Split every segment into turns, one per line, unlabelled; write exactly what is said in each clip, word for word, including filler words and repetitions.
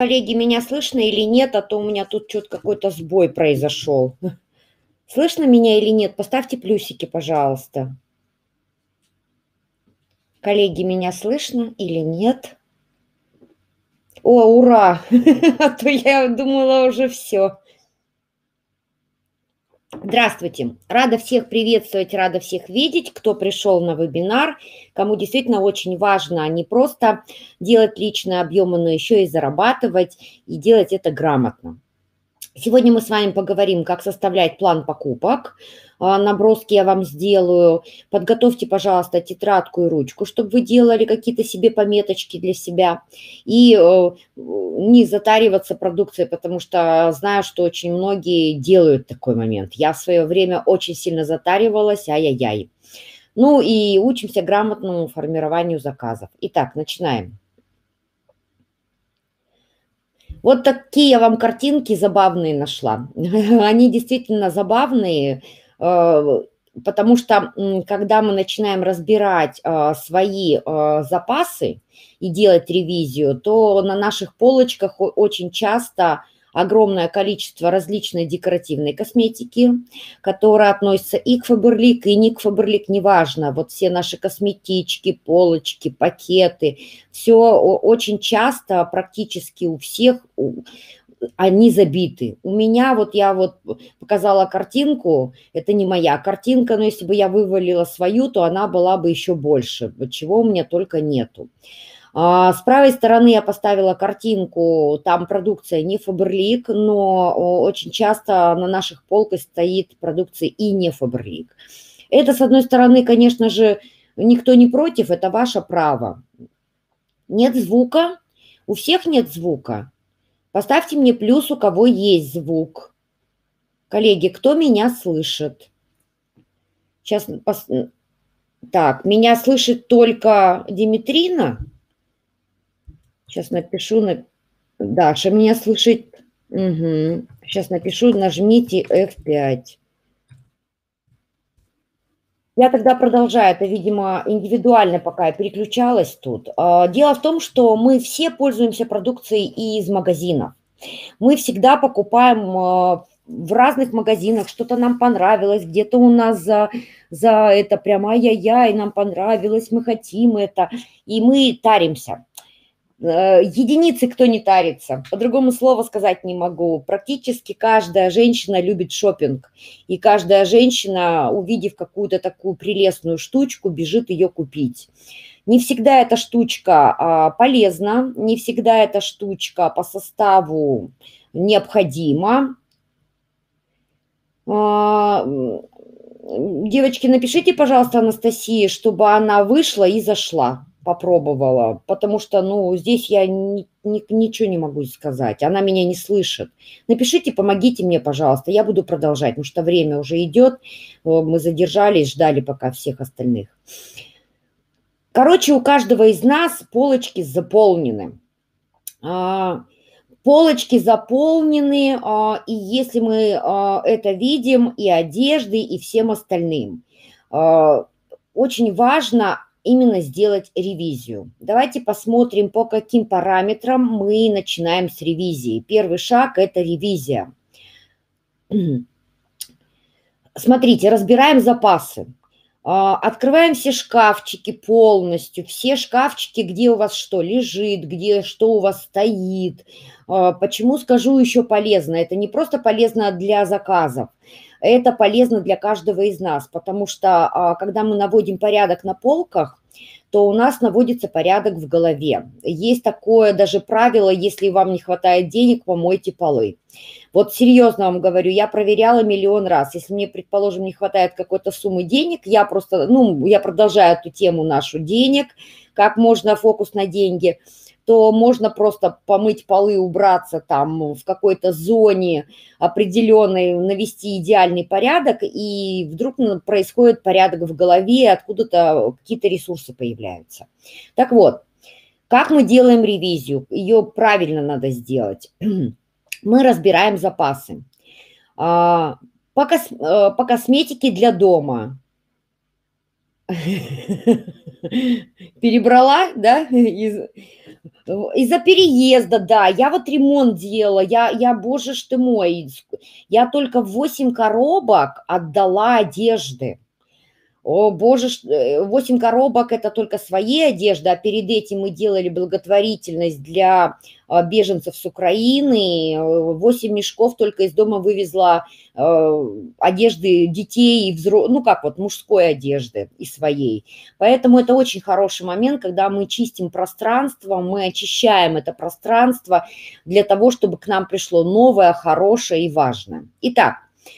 Коллеги, меня слышно или нет, а то у меня тут что-то какой-то сбой произошел. Слышно меня или нет? Поставьте плюсики, пожалуйста. Коллеги, меня слышно или нет? О, ура! А то я думала уже все. Здравствуйте! Рада всех приветствовать, рада всех видеть, кто пришел на вебинар, кому действительно очень важно не просто делать личные объемы, но еще и зарабатывать, и делать это грамотно. Сегодня мы с вами поговорим, как составлять план покупок. А, Наброски я вам сделаю. Подготовьте, пожалуйста, тетрадку и ручку, чтобы вы делали какие-то себе пометочки для себя. И э, не затариваться продукцией, потому что знаю, что очень многие делают такой момент. Я в свое время очень сильно затаривалась, ай-яй-яй. Ну и учимся грамотному формированию заказов. Итак, начинаем. Вот такие я вам картинки забавные нашла. Они действительно забавные, э, потому что м, когда мы начинаем разбирать э, свои э, запасы и делать ревизию, то на наших полочках о- очень часто огромное количество различной декоративной косметики, которая относится и к Faberlic, и не к Faberlic, неважно. Вот все наши косметички, полочки, пакеты, все очень часто, практически у всех, у- они забиты. У меня вот я вот показала картинку, это не моя картинка, но если бы я вывалила свою, то она была бы еще больше, вот чего у меня только нету. А, С правой стороны я поставила картинку, там продукция не Faberlic, но о, очень часто на наших полках стоит продукция и не Faberlic. Это, с одной стороны, конечно же, никто не против, это ваше право. Нет звука? У всех нет звука? Поставьте мне плюс, у кого есть звук. Коллеги, кто меня слышит? Сейчас, пос... так, меня слышит только Димитрина. Сейчас напишу, на... Даша меня слышит. Угу. Сейчас напишу, нажмите эф пять. Я тогда продолжаю, это, видимо, индивидуально, пока я переключалась тут. А, Дело в том, что мы все пользуемся продукцией из магазинов. Мы всегда покупаем а, в разных магазинах, что-то нам понравилось, где-то у нас за, за это прямо ай-яй-яй, нам понравилось, мы хотим это, и мы таримся. Э, Единицы, кто не тарится. По-другому слова сказать не могу. Практически каждая женщина любит шопинг. И каждая женщина, увидев какую-то такую прелестную штучку, бежит ее купить. Не всегда эта штучка а, полезна, не всегда эта штучка по составу необходима. А, Девочки, напишите, пожалуйста, Анастасии, чтобы она вышла и зашла, попробовала, потому что, ну, здесь я ни- ни- ничего не могу сказать, она меня не слышит. Напишите, помогите мне, пожалуйста, я буду продолжать, потому что время уже идет, э, мы задержались, ждали пока всех остальных. Короче, у каждого из нас полочки заполнены. А, Полочки заполнены, а, и если мы а, это видим и одеждой, и всем остальным, а, очень важно именно сделать ревизию. Давайте посмотрим, по каким параметрам мы начинаем с ревизии. Первый шаг – это ревизия. Смотрите, разбираем запасы. А, Открываем все шкафчики полностью, все шкафчики, где у вас что лежит, где что у вас стоит. А, Почему скажу еще полезно? Это не просто полезно для заказов, это полезно для каждого из нас, потому что а, когда мы наводим порядок на полках, то у нас наводится порядок в голове. Есть такое даже правило, если вам не хватает денег, помойте полы. Вот серьезно вам говорю, я проверяла миллион раз. Если мне, предположим, не хватает какой-то суммы денег, я просто, ну, я продолжаю эту тему нашу денег, как можно фокус на деньги, то можно просто помыть полы, убраться там в какой-то зоне определенной, навести идеальный порядок, и вдруг происходит порядок в голове, откуда-то какие-то ресурсы появляются. Так вот, как мы делаем ревизию? Ее правильно надо сделать. Мы разбираем запасы. А, По, кос, э, по косметике для дома. Перебрала, да? Из из-за переезда, да. Я вот ремонт делала, я я, боже ж ты мой, ск я только восемь коробок отдала одежды. О, боже ж, э, восемь коробок- это только своей одежды, а перед этим мы делали благотворительность для, а, беженцев с Украины. Э, восемь мешков только из дома вывезла, э, одежды детей и взро ну, как вот, мужской одежды и своей. Поэтому это очень хороший момент, когда мы чистим пространство, мы очищаем это пространство для того, чтобы к нам пришло новое, хорошее и важное. Итак,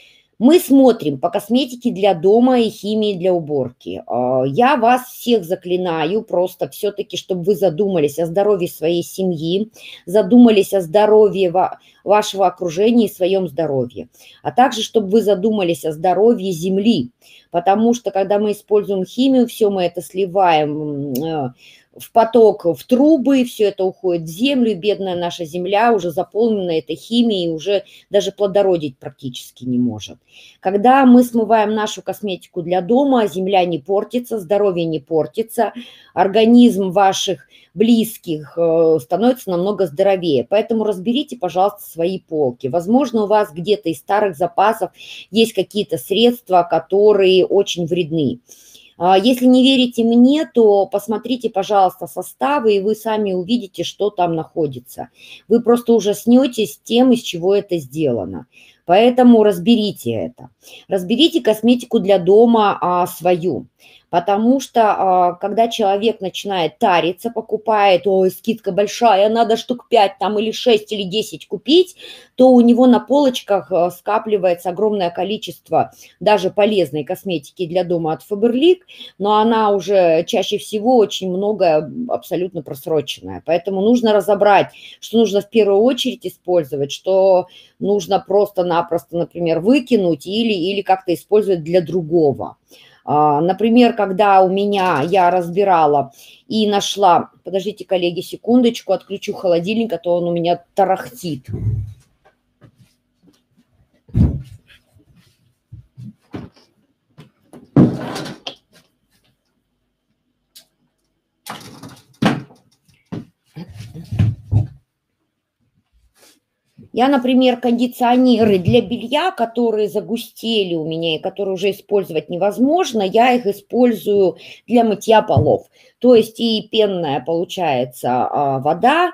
мы смотрим по косметике для дома и химии для уборки. А, Я вас всех заклинаю просто все-таки, чтобы вы задумались о здоровье своей семьи, задумались о здоровье ва- вашего окружения и своем здоровье, а также, чтобы вы задумались о здоровье Земли, потому что, когда мы используем химию, все мы это сливаем м, э, в поток, в трубы, все это уходит в землю, и бедная наша земля уже заполнена этой химией, уже даже плодородить практически не может. Когда мы смываем нашу косметику для дома, земля не портится, здоровье не портится, организм ваших близких э, становится намного здоровее. Поэтому разберите, пожалуйста, свои полки. Возможно, у вас где-то из старых запасов есть какие-то средства, которые очень вредны. А, Если не верите мне, то посмотрите, пожалуйста, составы, и вы сами увидите, что там находится. Вы просто ужаснетесь тем, из чего это сделано. Поэтому разберите это. Разберите косметику для дома а, свою. Потому что, а, когда человек начинает тариться, покупает, ой, скидка большая, надо штук пять там или шесть или десять купить, то у него на полочках а, скапливается огромное количество даже полезной косметики для дома от Faberlic, но она уже чаще всего очень много абсолютно просроченная. Поэтому нужно разобрать, что нужно в первую очередь использовать, что нужно просто-напросто, например, выкинуть или, или как-то использовать для другого. А, Например, когда у меня, я разбирала и нашла, подождите, коллеги, секундочку, отключу холодильник, а то он у меня тарахтит. Я, например, кондиционеры для белья, которые загустели у меня и которые уже использовать невозможно, я их использую для мытья полов. То есть и пенная получается а, вода,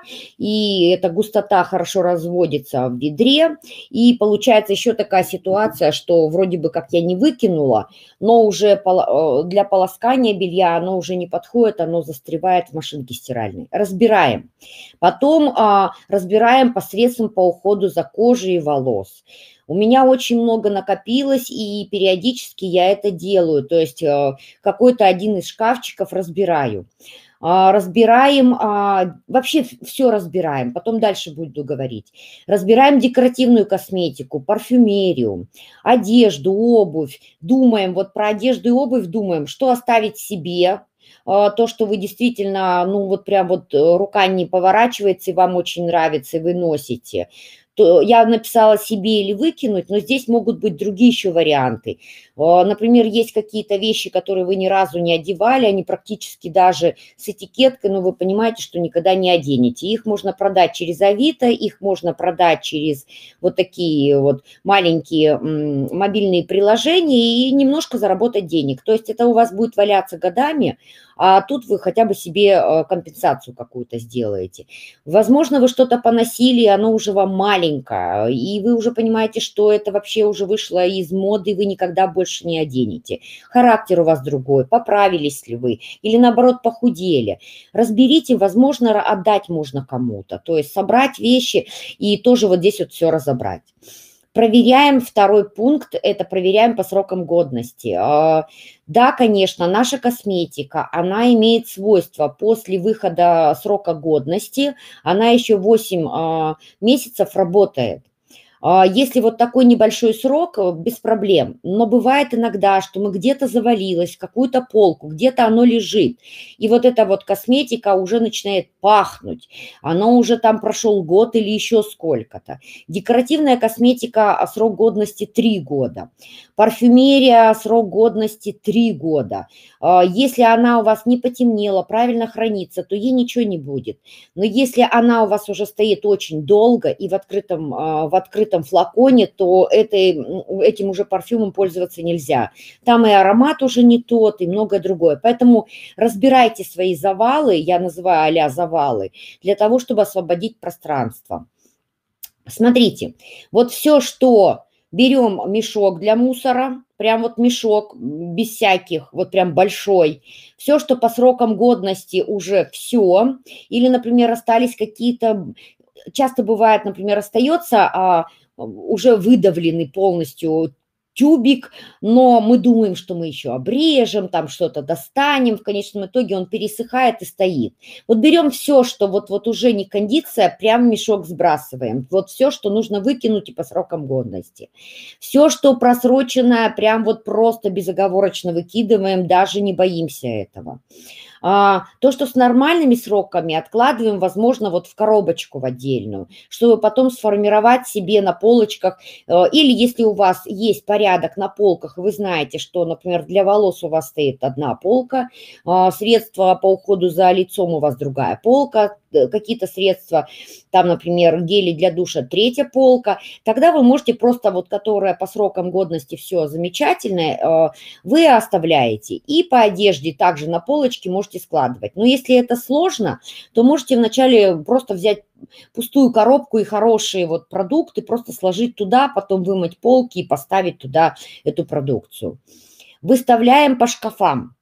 и эта густота хорошо разводится в ведре, и получается еще такая ситуация, что вроде бы как я не выкинула, но уже поло- э, для полоскания белья оно уже не подходит, оно застревает в машинке стиральной. Разбираем. Потом а, разбираем посредством по уходу за кожей и волос. У меня очень много накопилось, и периодически я это делаю. То есть э, какой-то один из шкафчиков разбираю. А, Разбираем, а, вообще все разбираем, потом дальше буду говорить. Разбираем декоративную косметику, парфюмерию, одежду, обувь. Думаем, вот про одежду и обувь думаем, что оставить себе, а, то, что вы действительно, ну, вот прям вот э, рука не поворачивается, и вам очень нравится, и вы носите. То я написала себе или выкинуть, но здесь могут быть другие еще варианты. А, Например, есть какие-то вещи, которые вы ни разу не одевали, они практически даже с этикеткой, но вы понимаете, что никогда не оденете. Их можно продать через Авито, их можно продать через вот такие вот маленькие м, мобильные приложения и немножко заработать денег. То есть это у вас будет валяться годами, а тут вы хотя бы себе э, компенсацию какую-то сделаете. Возможно, вы что-то поносили, и оно уже вам маленькое, и вы уже понимаете, что это вообще уже вышло из моды, вы никогда больше не оденете. Характер у вас другой, поправились ли вы, или наоборот похудели. Разберите, возможно, ра- отдать можно кому-то, то есть собрать вещи и тоже вот здесь вот все разобрать. Проверяем второй пункт, это проверяем по срокам годности. А, Да, конечно, наша косметика, она имеет свойство после выхода срока годности, она еще восемь а, месяцев работает. А, Если вот такой небольшой срок, э, без проблем. Но бывает иногда, что мы где-то завалилось, в какую-то полку, где-то оно лежит. И вот эта вот косметика уже начинает пахнуть. Оно уже там прошел год или еще сколько-то. Декоративная косметика, а, срок годности три года. Парфюмерия, срок годности три года. А, Если она у вас не потемнела, правильно хранится, то ей ничего не будет. Но если она у вас уже стоит очень долго и в открытом, а, в открытом флаконе, то этой, м, этим уже парфюмом пользоваться нельзя. Там и аромат уже не тот, и многое другое. Поэтому разбирайте свои завалы, я называю а-ля завалы, для того, чтобы освободить пространство. Смотрите, вот все, что берем мешок для мусора, прям вот мешок, м, без всяких, вот прям большой, все, что по срокам годности уже все, или, например, остались какие-то, часто бывает, например, остается а, уже выдавленный полностью тюбик, но мы думаем, что мы еще обрежем, там что-то достанем, в конечном итоге он пересыхает и стоит. Вот берем все, что вот, вот уже не кондиция, прям в мешок сбрасываем. Вот все, что нужно выкинуть и по срокам годности. Все, что просроченное, прям вот просто безоговорочно выкидываем, даже не боимся этого. А, то, что с нормальными сроками, откладываем, возможно, вот в коробочку в отдельную, чтобы потом сформировать себе на полочках. Э, Или если у вас есть порядок на полках, вы знаете, что, например, для волос у вас стоит одна полка, а, средства по уходу за лицом у вас другая полка, э, какие-то средства, там, например, гели для душа третья полка, тогда вы можете просто вот, которая по срокам годности все замечательное, э, вы оставляете. И по одежде также на полочке можете складывать. Но если это сложно, то можете вначале просто взять пустую коробку и хорошие вот продукты, просто сложить туда, потом вымыть полки и поставить туда эту продукцию. Выставляем по шкафам.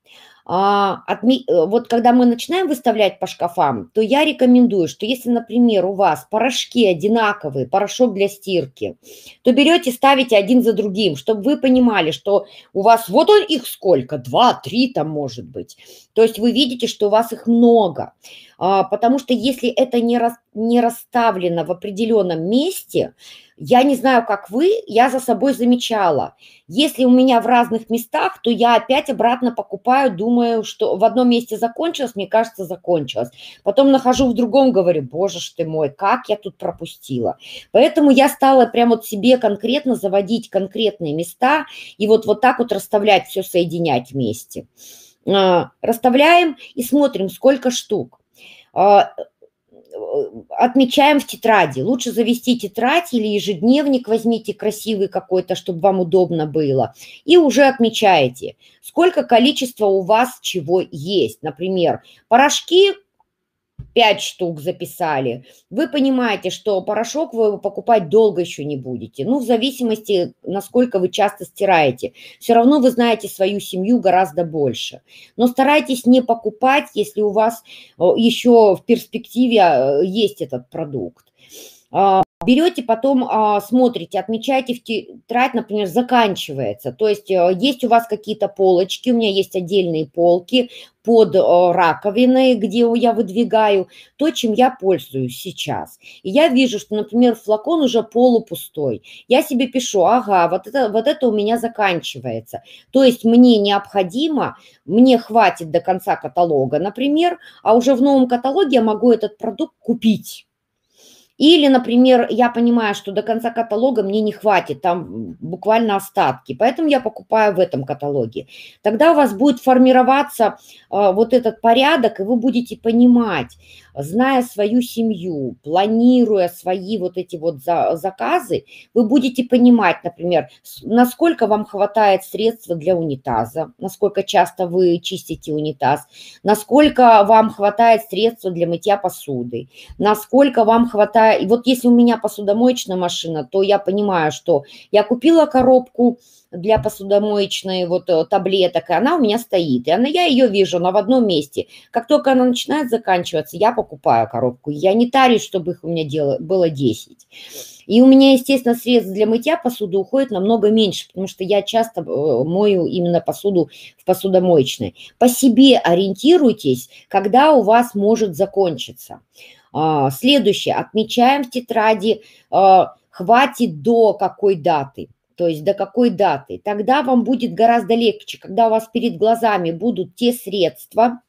А, отме- э, Вот когда мы начинаем выставлять по шкафам, то я рекомендую, что если, например, у вас порошки одинаковые, порошок для стирки, то берете, ставите один за другим, чтобы вы понимали, что у вас вот он их сколько, два, три там может быть. То есть вы видите, что у вас их много. А, Потому что если это не, рас- не расставлено в определенном месте, я не знаю, как вы, я за собой замечала. Если у меня в разных местах, то я опять обратно покупаю, думаю, что в одном месте закончилось, мне кажется, закончилось. Потом нахожу в другом, говорю, боже ж ты мой, как я тут пропустила. Поэтому я стала прям вот себе конкретно заводить конкретные места и вот, вот так вот расставлять, все соединять вместе. А, Расставляем и смотрим, сколько штук. А, Отмечаем в тетради. Лучше завести тетрадь или ежедневник возьмите красивый какой-то, чтобы вам удобно было. И уже отмечаете, сколько количества у вас чего есть. Например, порошки пять штук записали. Вы понимаете, что порошок вы покупать долго еще не будете. Ну, в зависимости, насколько вы часто стираете. Все равно вы знаете свою семью гораздо больше. Но старайтесь не покупать, если у вас э, еще в перспективе э, есть этот продукт. А, Берете, потом а, смотрите, отмечаете в тетрадь, например, заканчивается. То есть э, есть у вас какие-то полочки, у меня есть отдельные полки под э, раковиной, где я выдвигаю то, чем я пользуюсь сейчас. И я вижу, что, например, флакон уже полупустой. Я себе пишу, ага, вот это, вот это у меня заканчивается. То есть мне необходимо, мне хватит до конца каталога, например, а уже в новом каталоге я могу этот продукт купить. Или, например, я понимаю, что до конца каталога мне не хватит, там буквально остатки, поэтому я покупаю в этом каталоге. Тогда у вас будет формироваться а, вот этот порядок, и вы будете понимать, зная свою семью, планируя свои вот эти вот за, заказы, вы будете понимать, например, с- насколько вам хватает средств для унитаза, насколько часто вы чистите унитаз, насколько вам хватает средств для мытья посуды, насколько вам хватает. И вот если у меня посудомоечная машина, то я понимаю, что я купила коробку для посудомоечной вот э, таблеток, и она у меня стоит. И она, я ее вижу, она в одном месте. Как только она начинает заканчиваться, я покупаю коробку. Я не тарюсь, чтобы их у меня дело, было десять. И у меня, естественно, средств для мытья посуды уходит намного меньше, потому что я часто э, мою именно посуду в посудомоечной. По себе ориентируйтесь, когда у вас может закончиться. А, Следующее. Отмечаем в тетради, а, хватит до какой даты. То есть до какой даты. Тогда вам будет гораздо легче, когда у вас перед глазами будут те средства,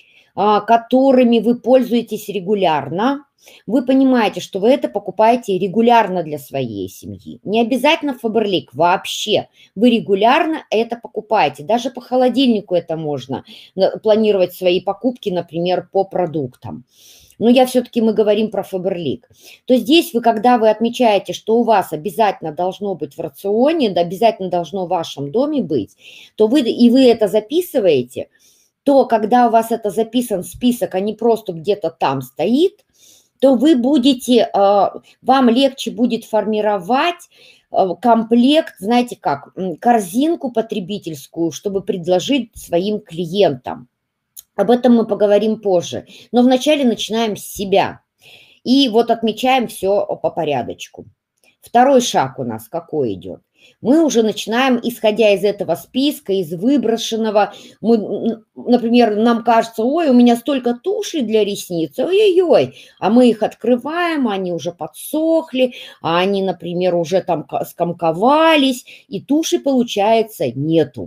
которыми вы пользуетесь регулярно. Вы понимаете, что вы это покупаете регулярно для своей семьи. Не обязательно Faberlic вообще. Вы регулярно это покупаете. Даже по холодильнику это можно планировать свои покупки, например, по продуктам. Но я все-таки, мы говорим про Faberlic. То здесь вы, когда вы отмечаете, что у вас обязательно должно быть в рационе, да, обязательно должно в вашем доме быть, то вы, и вы это записываете, то когда у вас это записан список, а не просто где-то там стоит, то вы будете, вам легче будет формировать комплект, знаете как, корзинку потребительскую, чтобы предложить своим клиентам. Об этом мы поговорим позже. Но вначале начинаем с себя. И вот отмечаем все по порядочку. Второй шаг у нас какой идет? Мы уже начинаем, исходя из этого списка, из выброшенного, мы, например, нам кажется, ой, у меня столько туши для ресниц, ой-ой-ой, а мы их открываем, они уже подсохли, а они, например, уже там скомковались, и туши, получается, нету.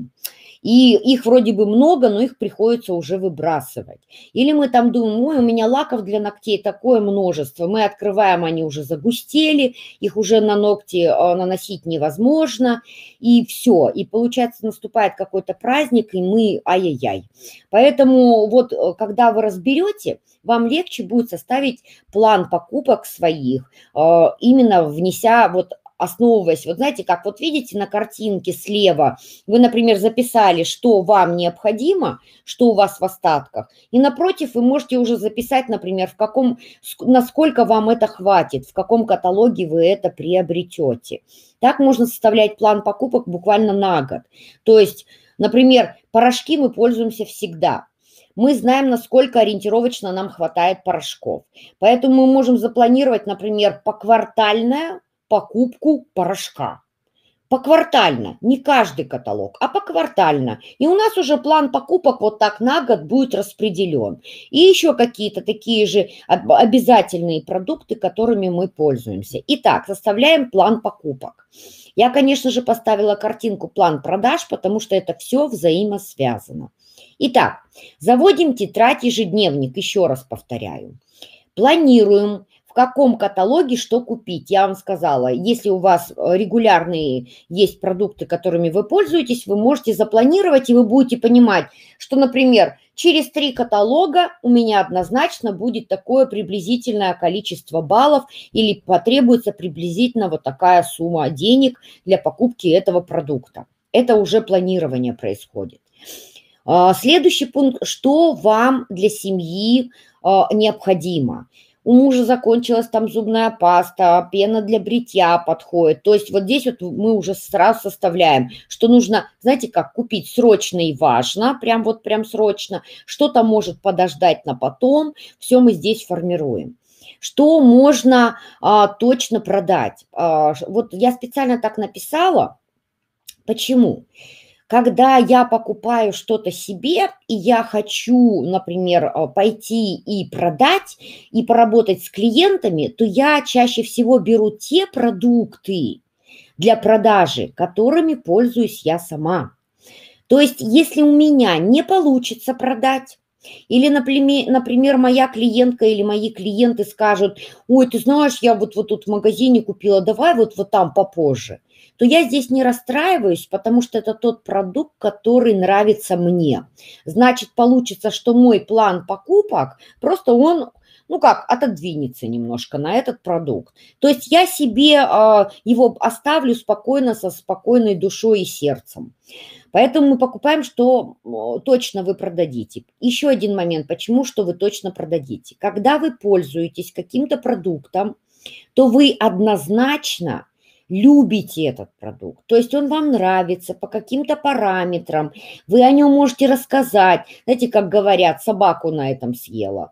И их вроде бы много, но их приходится уже выбрасывать. Или мы там думаем, ой, у меня лаков для ногтей такое множество. Мы открываем, они уже загустели, их уже на ногти наносить невозможно. И все. И получается, наступает какой-то праздник, и мы ай-яй-яй. Поэтому вот когда вы разберете, вам легче будет составить план покупок своих, именно внеся вот основываясь, вот знаете, как вот видите на картинке слева, вы, например, записали, что вам необходимо, что у вас в остатках, и напротив вы можете уже записать, например, в каком, насколько вам это хватит, в каком каталоге вы это приобретете. Так можно составлять план покупок буквально на год. То есть, например, порошки мы пользуемся всегда. Мы знаем, насколько ориентировочно нам хватает порошков. Поэтому мы можем запланировать, например, поквартальное покупку порошка. Поквартально, не каждый каталог, а поквартально. И у нас уже план покупок вот так на год будет распределен. И еще какие-то такие же обязательные продукты, которыми мы пользуемся. Итак, составляем план покупок. Я, конечно же, поставила картинку план продаж, потому что это все взаимосвязано. Итак, заводим тетрадь, ежедневник, еще раз повторяю. Планируем, в каком каталоге что купить. Я вам сказала, если у вас регулярные есть продукты, которыми вы пользуетесь, вы можете запланировать, и вы будете понимать, что, например, через три каталога у меня однозначно будет такое приблизительное количество баллов или потребуется приблизительно вот такая сумма денег для покупки этого продукта. Это уже планирование происходит. Следующий пункт, что вам для семьи необходимо. У мужа закончилась там зубная паста, пена для бритья подходит. То есть вот здесь вот мы уже сразу составляем, что нужно, знаете, как купить срочно и важно, прям вот прям срочно, что-то может подождать на потом, все мы здесь формируем. Что можно а, точно продать? А, вот я специально так написала. Почему? Когда я покупаю что-то себе, и я хочу, например, пойти и продать, и поработать с клиентами, то я чаще всего беру те продукты для продажи, которыми пользуюсь я сама. То есть, если у меня не получится продать, или, например, например, моя клиентка или мои клиенты скажут, ой, ты знаешь, я вот, вот тут в магазине купила, давай вот, вот там попозже, то я здесь не расстраиваюсь, потому что это тот продукт, который нравится мне. Значит, получится, что мой план покупок, просто он, ну как, отодвинется немножко на этот продукт. То есть я себе э, его оставлю спокойно, со спокойной душой и сердцем. Поэтому мы покупаем, что точно вы продадите. Еще один момент, почему что вы точно продадите. Когда вы пользуетесь каким-то продуктом, то вы однозначно любите этот продукт, то есть он вам нравится по каким-то параметрам, вы о нем можете рассказать, знаете, как говорят, собаку на этом съела.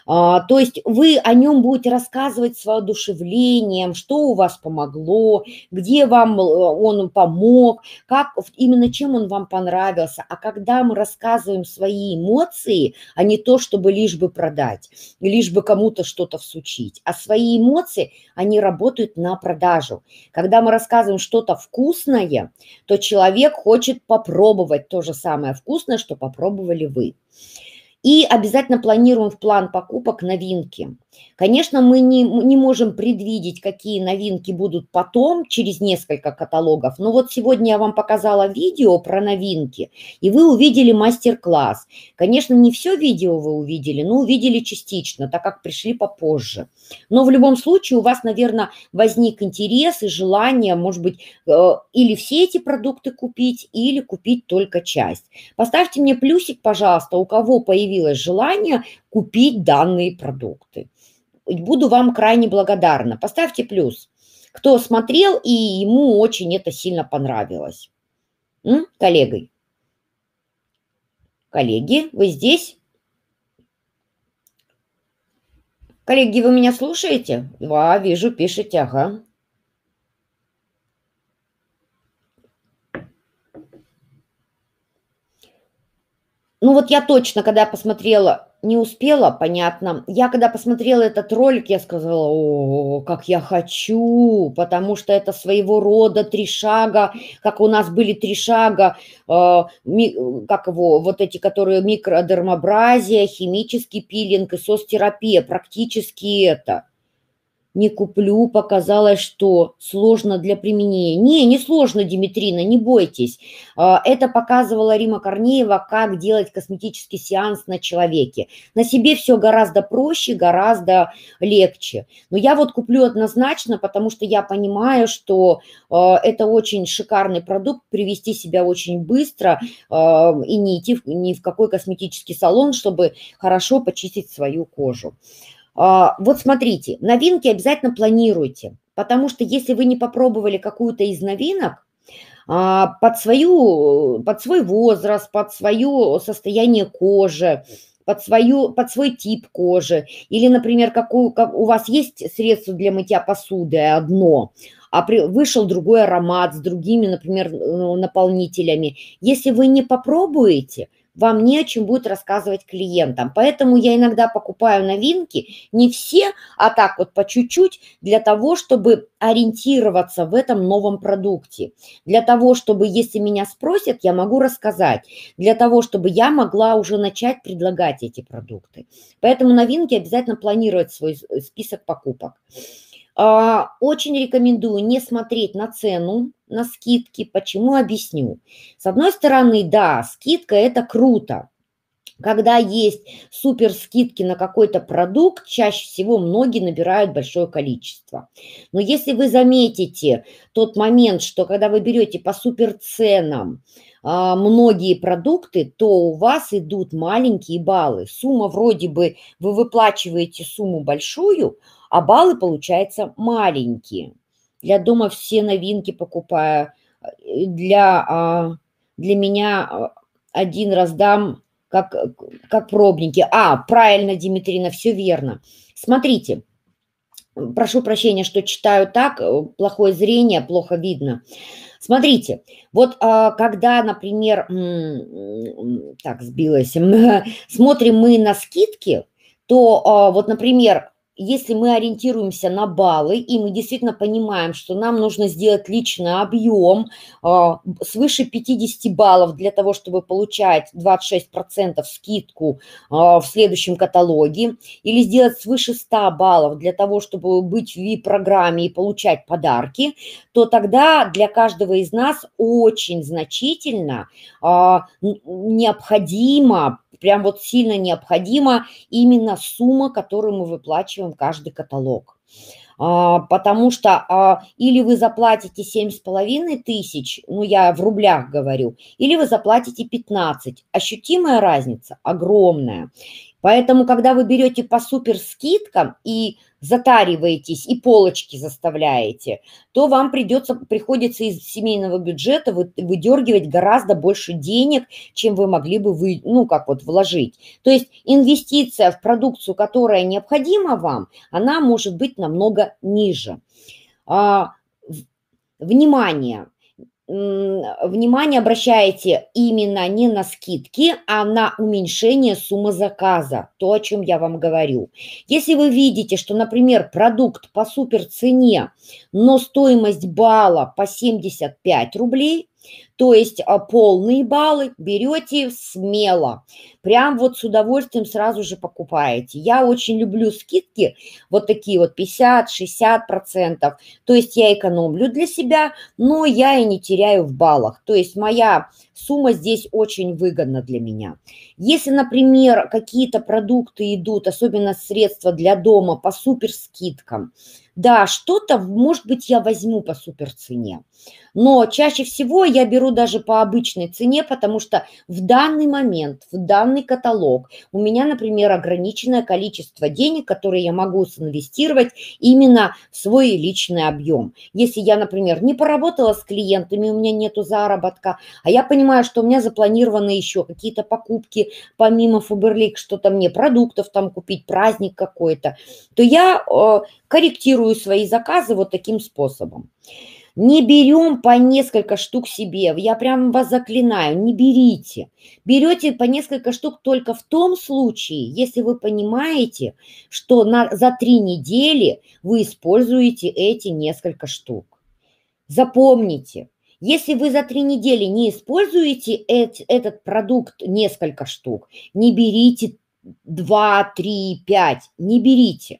А, то есть вы о нем будете рассказывать с воодушевлением, что у вас помогло, где вам э, он помог, как, именно чем он вам понравился. А когда мы рассказываем свои эмоции, а не то, чтобы лишь бы продать, лишь бы кому-то что-то всучить, а свои эмоции, они работают на продажу. Когда мы рассказываем что-то вкусное, то человек хочет попробовать то же самое вкусное, что попробовали вы. И обязательно планируем в план покупок новинки. Конечно, мы не, не можем предвидеть, какие новинки будут потом, через несколько каталогов. Но вот сегодня я вам показала видео про новинки, и вы увидели мастер-класс. Конечно, не все видео вы увидели, но увидели частично, так как пришли попозже. Но в любом случае у вас, наверное, возник интерес и желание, может быть, или все эти продукты купить, или купить только часть. Поставьте мне плюсик, пожалуйста, у кого появилось желание купить данные продукты. Буду вам крайне благодарна. Поставьте плюс. Кто смотрел, и ему очень это сильно понравилось. М? Коллегой. Коллеги, вы здесь? Коллеги, вы меня слушаете? Да, вижу, пишите, ага. Ну вот я точно, когда посмотрела, не успела, понятно. Я когда посмотрела этот ролик, я сказала: о, как я хочу, потому что это своего рода три шага, как у нас были три шага, э, ми, как его, вот эти, которые микродермабразия, химический пилинг и сос-терапия, практически это. Не куплю, показалось, что сложно для применения. Не, не сложно, Димитрина, не бойтесь. Это показывала Рима Корнеева, как делать косметический сеанс на человеке. На себе все гораздо проще, гораздо легче. Но я вот куплю однозначно, потому что я понимаю, что это очень шикарный продукт, привести себя очень быстро и не идти ни в какой косметический салон, чтобы хорошо почистить свою кожу. Вот смотрите, новинки обязательно планируйте, потому что если вы не попробовали какую-то из новинок, под, свою, под свой возраст, под свое состояние кожи, под, свою, под свой тип кожи, или, например, какую, как у вас есть средство для мытья посуды одно, а при, вышел другой аромат с другими, например, наполнителями. Если вы не попробуете, вам не о чем будет рассказывать клиентам. Поэтому я иногда покупаю новинки, не все, а так вот по чуть-чуть, для того, чтобы ориентироваться в этом новом продукте. Для того, чтобы, если меня спросят, я могу рассказать. Для того, чтобы я могла уже начать предлагать эти продукты. Поэтому новинки обязательно планировать свой список покупок. Очень рекомендую не смотреть на цену, на скидки. Почему? Объясню. С одной стороны, да, скидка – это круто. Когда есть супер скидки на какой-то продукт, чаще всего многие набирают большое количество. Но если вы заметите тот момент, что когда вы берете по супер ценам многие продукты, то у вас идут маленькие баллы. Сумма вроде бы, вы выплачиваете сумму большую, а баллы, получаются, маленькие. Для дома все новинки покупаю. Для, для меня один раз дам как, как пробники. А, правильно, Димитрина, все верно. Смотрите, прошу прощения, что читаю так, плохое зрение, плохо видно. Смотрите, вот когда, например, так, сбилась, смотрим мы на скидки, то вот, например, если мы ориентируемся на баллы, и мы действительно понимаем, что нам нужно сделать личный объем свыше пятидесяти баллов для того, чтобы получать двадцать шесть процентов скидку в следующем каталоге, или сделать свыше ста баллов для того, чтобы быть в ви ай пи-программе и получать подарки, то тогда для каждого из нас очень значительно необходимо, прям вот сильно необходима именно сумма, которую мы выплачиваем каждый каталог. А, потому что а, или вы заплатите семь с половиной тысяч, ну я в рублях говорю, или вы заплатите пятнадцать. Ощутимая разница огромная. Поэтому, когда вы берете по супер скидкам и затариваетесь и полочки заставляете, то вам придется, приходится из семейного бюджета вы, выдергивать гораздо больше денег, чем вы могли бы вы, ну, как вот вложить. То есть инвестиция в продукцию, которая необходима вам, она может быть намного ниже. А, внимание! Внимание обращаете именно не на скидки, а на уменьшение суммы заказа, то, о чем я вам говорю. Если вы видите, что, например, продукт по супер цене, но стоимость балла по семьдесят пять рублей, то есть полные баллы берете смело, прям вот с удовольствием сразу же покупаете. Я очень люблю скидки, вот такие вот пятьдесят-шестьдесят процентов, то есть я экономлю для себя, но я и не теряю в баллах, то есть моя сумма здесь очень выгодна для меня. Если, например, какие-то продукты идут, особенно средства для дома по супер скидкам, да, что-то, может быть, я возьму по супер цене, но чаще всего я беру даже по обычной цене, потому что в данный момент, в данный каталог у меня, например, ограниченное количество денег, которые я могу инвестировать именно в свой личный объем. Если я, например, не поработала с клиентами, у меня нету заработка, а я понимаю, что у меня запланированы еще какие-то покупки, помимо Faberlic, что-то мне продуктов там купить, праздник какой-то, то я э, корректирую свои заказы вот таким способом. Не берем по несколько штук себе, я прям вас заклинаю, не берите. Берете по несколько штук только в том случае, если вы понимаете, что на, за три недели вы используете эти несколько штук. Запомните, если вы за три недели не используете эти, этот продукт несколько штук, не берите два, три, пять, не берите.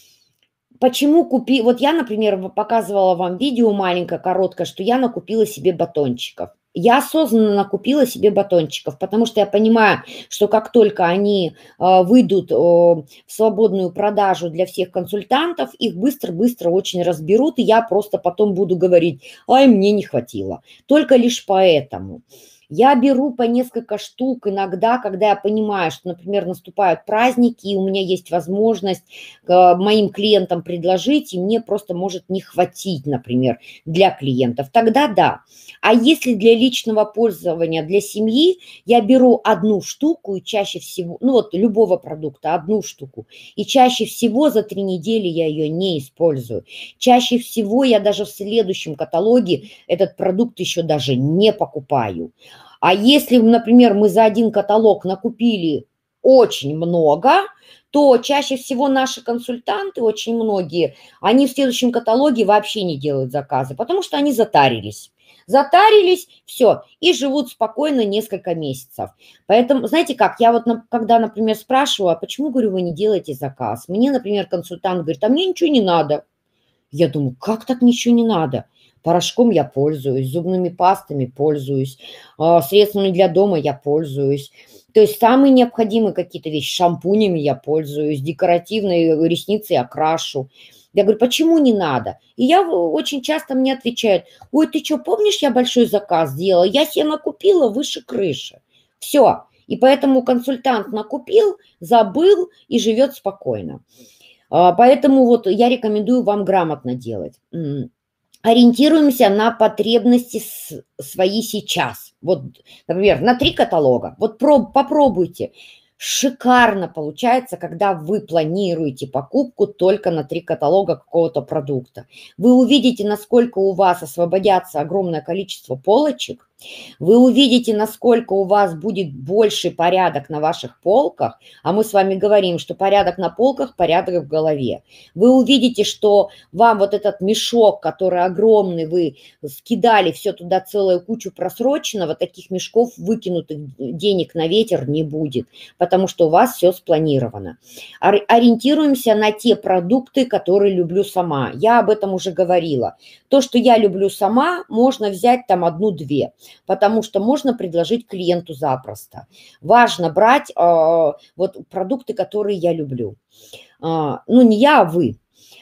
Почему купи... Вот я, например, показывала вам видео маленькое, короткое, что я накупила себе батончиков. Я осознанно накупила себе батончиков, потому что я понимаю, что как только они э, выйдут э, в свободную продажу для всех консультантов, их быстро-быстро очень разберут, и я просто потом буду говорить, ай, мне не хватило. Только лишь поэтому. Я беру по несколько штук иногда, когда я понимаю, что, например, наступают праздники, и у меня есть возможность моим клиентам предложить, и мне просто может не хватить, например, для клиентов. Тогда да. А если для личного пользования, для семьи, я беру одну штуку и чаще всего, ну вот любого продукта, одну штуку, и чаще всего за три недели я ее не использую. Чаще всего я даже в следующем каталоге этот продукт еще даже не покупаю. А если, например, мы за один каталог накупили очень много, то чаще всего наши консультанты, очень многие, они в следующем каталоге вообще не делают заказы, потому что они затарились. Затарились, все, и живут спокойно несколько месяцев. Поэтому, знаете как, я вот, когда, например, спрашиваю, а почему, говорю, вы не делаете заказ? Мне, например, консультант говорит, а мне ничего не надо. Я думаю, как так ничего не надо? Порошком я пользуюсь, зубными пастами пользуюсь, средствами для дома я пользуюсь. То есть самые необходимые какие-то вещи, шампунями я пользуюсь, декоративные ресницы я крашу. Я говорю, почему не надо? И я очень часто мне отвечают, ой, ты что, помнишь, я большой заказ сделала? Я себе накупила выше крыши. Все. И поэтому консультант накупил, забыл и живет спокойно. Поэтому вот я рекомендую вам грамотно делать. Ориентируемся на потребности свои сейчас. Вот, например, на три каталога. Вот проб, попробуйте. Шикарно получается, когда вы планируете покупку только на три каталога какого-то продукта. Вы увидите, насколько у вас освободятся огромное количество полочек. Вы увидите, насколько у вас будет больший порядок на ваших полках, а мы с вами говорим, что порядок на полках, порядок в голове. Вы увидите, что вам вот этот мешок, который огромный, вы скидали все туда целую кучу просроченного, таких мешков выкинутых денег на ветер не будет, потому что у вас все спланировано. Ориентируемся на те продукты, которые люблю сама. Я об этом уже говорила. То, что я люблю сама, можно взять там одну-две, потому что можно предложить клиенту запросто. Важно брать э, вот продукты, которые я люблю. Э, ну, не я, а вы.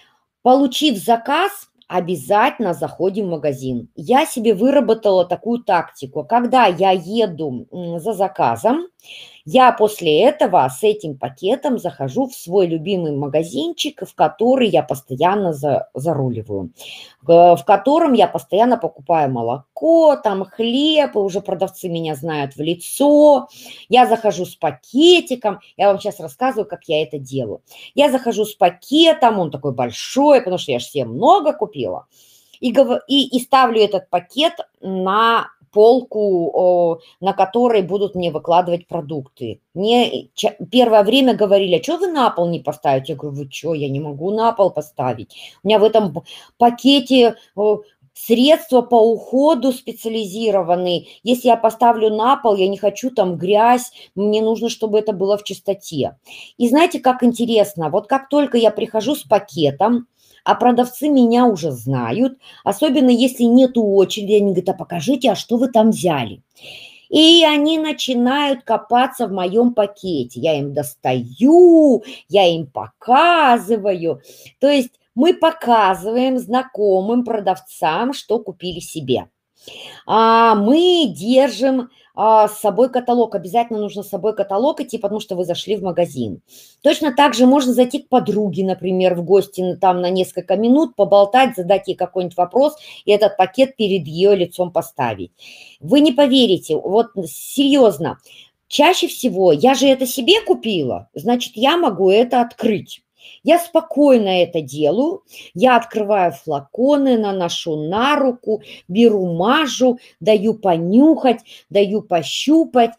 Получив заказ, обязательно заходим в магазин. Я себе выработала такую тактику. Когда я еду за заказом, Я после этого с этим пакетом захожу в свой любимый магазинчик, в который я постоянно за, заруливаю, э, в котором я постоянно покупаю молоко, там хлеб, и уже продавцы меня знают в лицо. Я захожу с пакетиком, я вам сейчас рассказываю, как я это делаю. Я захожу с пакетом, он такой большой, потому что я же себе много купила, и, и, и ставлю этот пакет на полку, на которой будут мне выкладывать продукты. Мне первое время говорили: а что вы на пол не поставите? Я говорю: вы что, я не могу на пол поставить. У меня в этом пакете средства по уходу специализированные. Если я поставлю на пол, я не хочу там грязь, мне нужно, чтобы это было в чистоте. И знаете, как интересно, вот как только я прихожу с пакетом, а продавцы меня уже знают, особенно если нету очереди, они говорят: а покажите, а что вы там взяли? И они начинают копаться в моем пакете. Я им достаю, я им показываю. То есть мы показываем знакомым продавцам, что купили себе. А мы держим а, с собой каталог. Обязательно нужно с собой каталог идти, потому что вы зашли в магазин. Точно так же можно зайти к подруге, например, в гости там на несколько минут, поболтать, задать ей какой-нибудь вопрос и этот пакет перед ее лицом поставить. Вы не поверите, вот серьезно, чаще всего я же это себе купила, значит, я могу это открыть. Я спокойно это делаю, я открываю флаконы, наношу на руку, беру, мажу, даю понюхать, даю пощупать.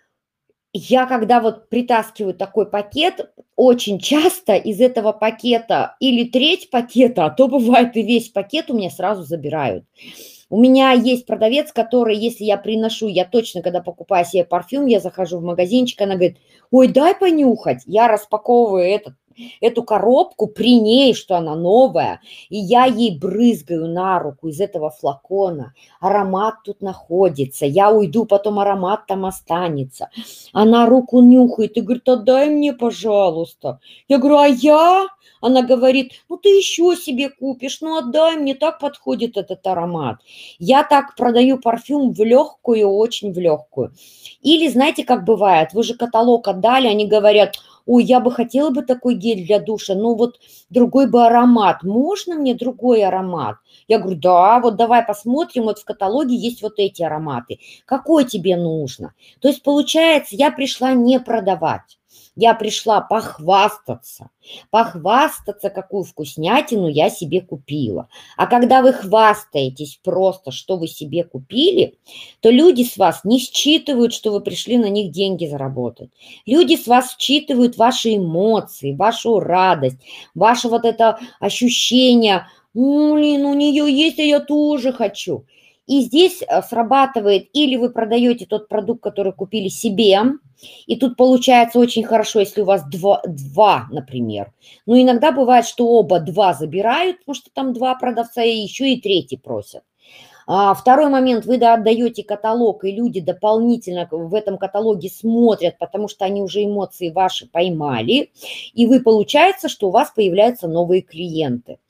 Я когда вот притаскиваю такой пакет, очень часто из этого пакета или треть пакета, а то бывает и весь пакет у меня сразу забирают. У меня есть продавец, который, если я приношу, я точно, когда покупаю себе парфюм, я захожу в магазинчик, она говорит: ой, дай понюхать. Я распаковываю этот, эту коробку при ней, что она новая, и я ей брызгаю на руку из этого флакона. Аромат тут находится. Я уйду, потом аромат там останется. Она руку нюхает и говорит: отдай мне, пожалуйста. Я говорю: а я? Она говорит: ну ты еще себе купишь, ну отдай, мне так подходит этот аромат. Я так продаю парфюм в легкую, очень в легкую. Или знаете, как бывает, вы же каталог отдали, они говорят: ой, я бы хотела бы такой гель для душа, но вот другой бы аромат. Можно мне другой аромат? Я говорю: да, вот давай посмотрим, вот в каталоге есть вот эти ароматы. Какой тебе нужно? То есть получается, я пришла не продавать. Я пришла похвастаться, похвастаться, какую вкуснятину я себе купила. А когда вы хвастаетесь просто, что вы себе купили, то люди с вас не считывают, что вы пришли на них деньги заработать. Люди с вас считывают ваши эмоции, вашу радость, ваше вот это ощущение: блин, у нее есть, а я тоже хочу. И здесь срабатывает, или вы продаете тот продукт, который купили себе, и тут получается очень хорошо, если у вас два, два, например. Но иногда бывает, что оба два забирают, потому что там два продавца, и еще и третий просят. А второй момент, вы отдаете каталог, и люди дополнительно в этом каталоге смотрят, потому что они уже эмоции ваши поймали, и вы, получается, что у вас появляются новые клиенты.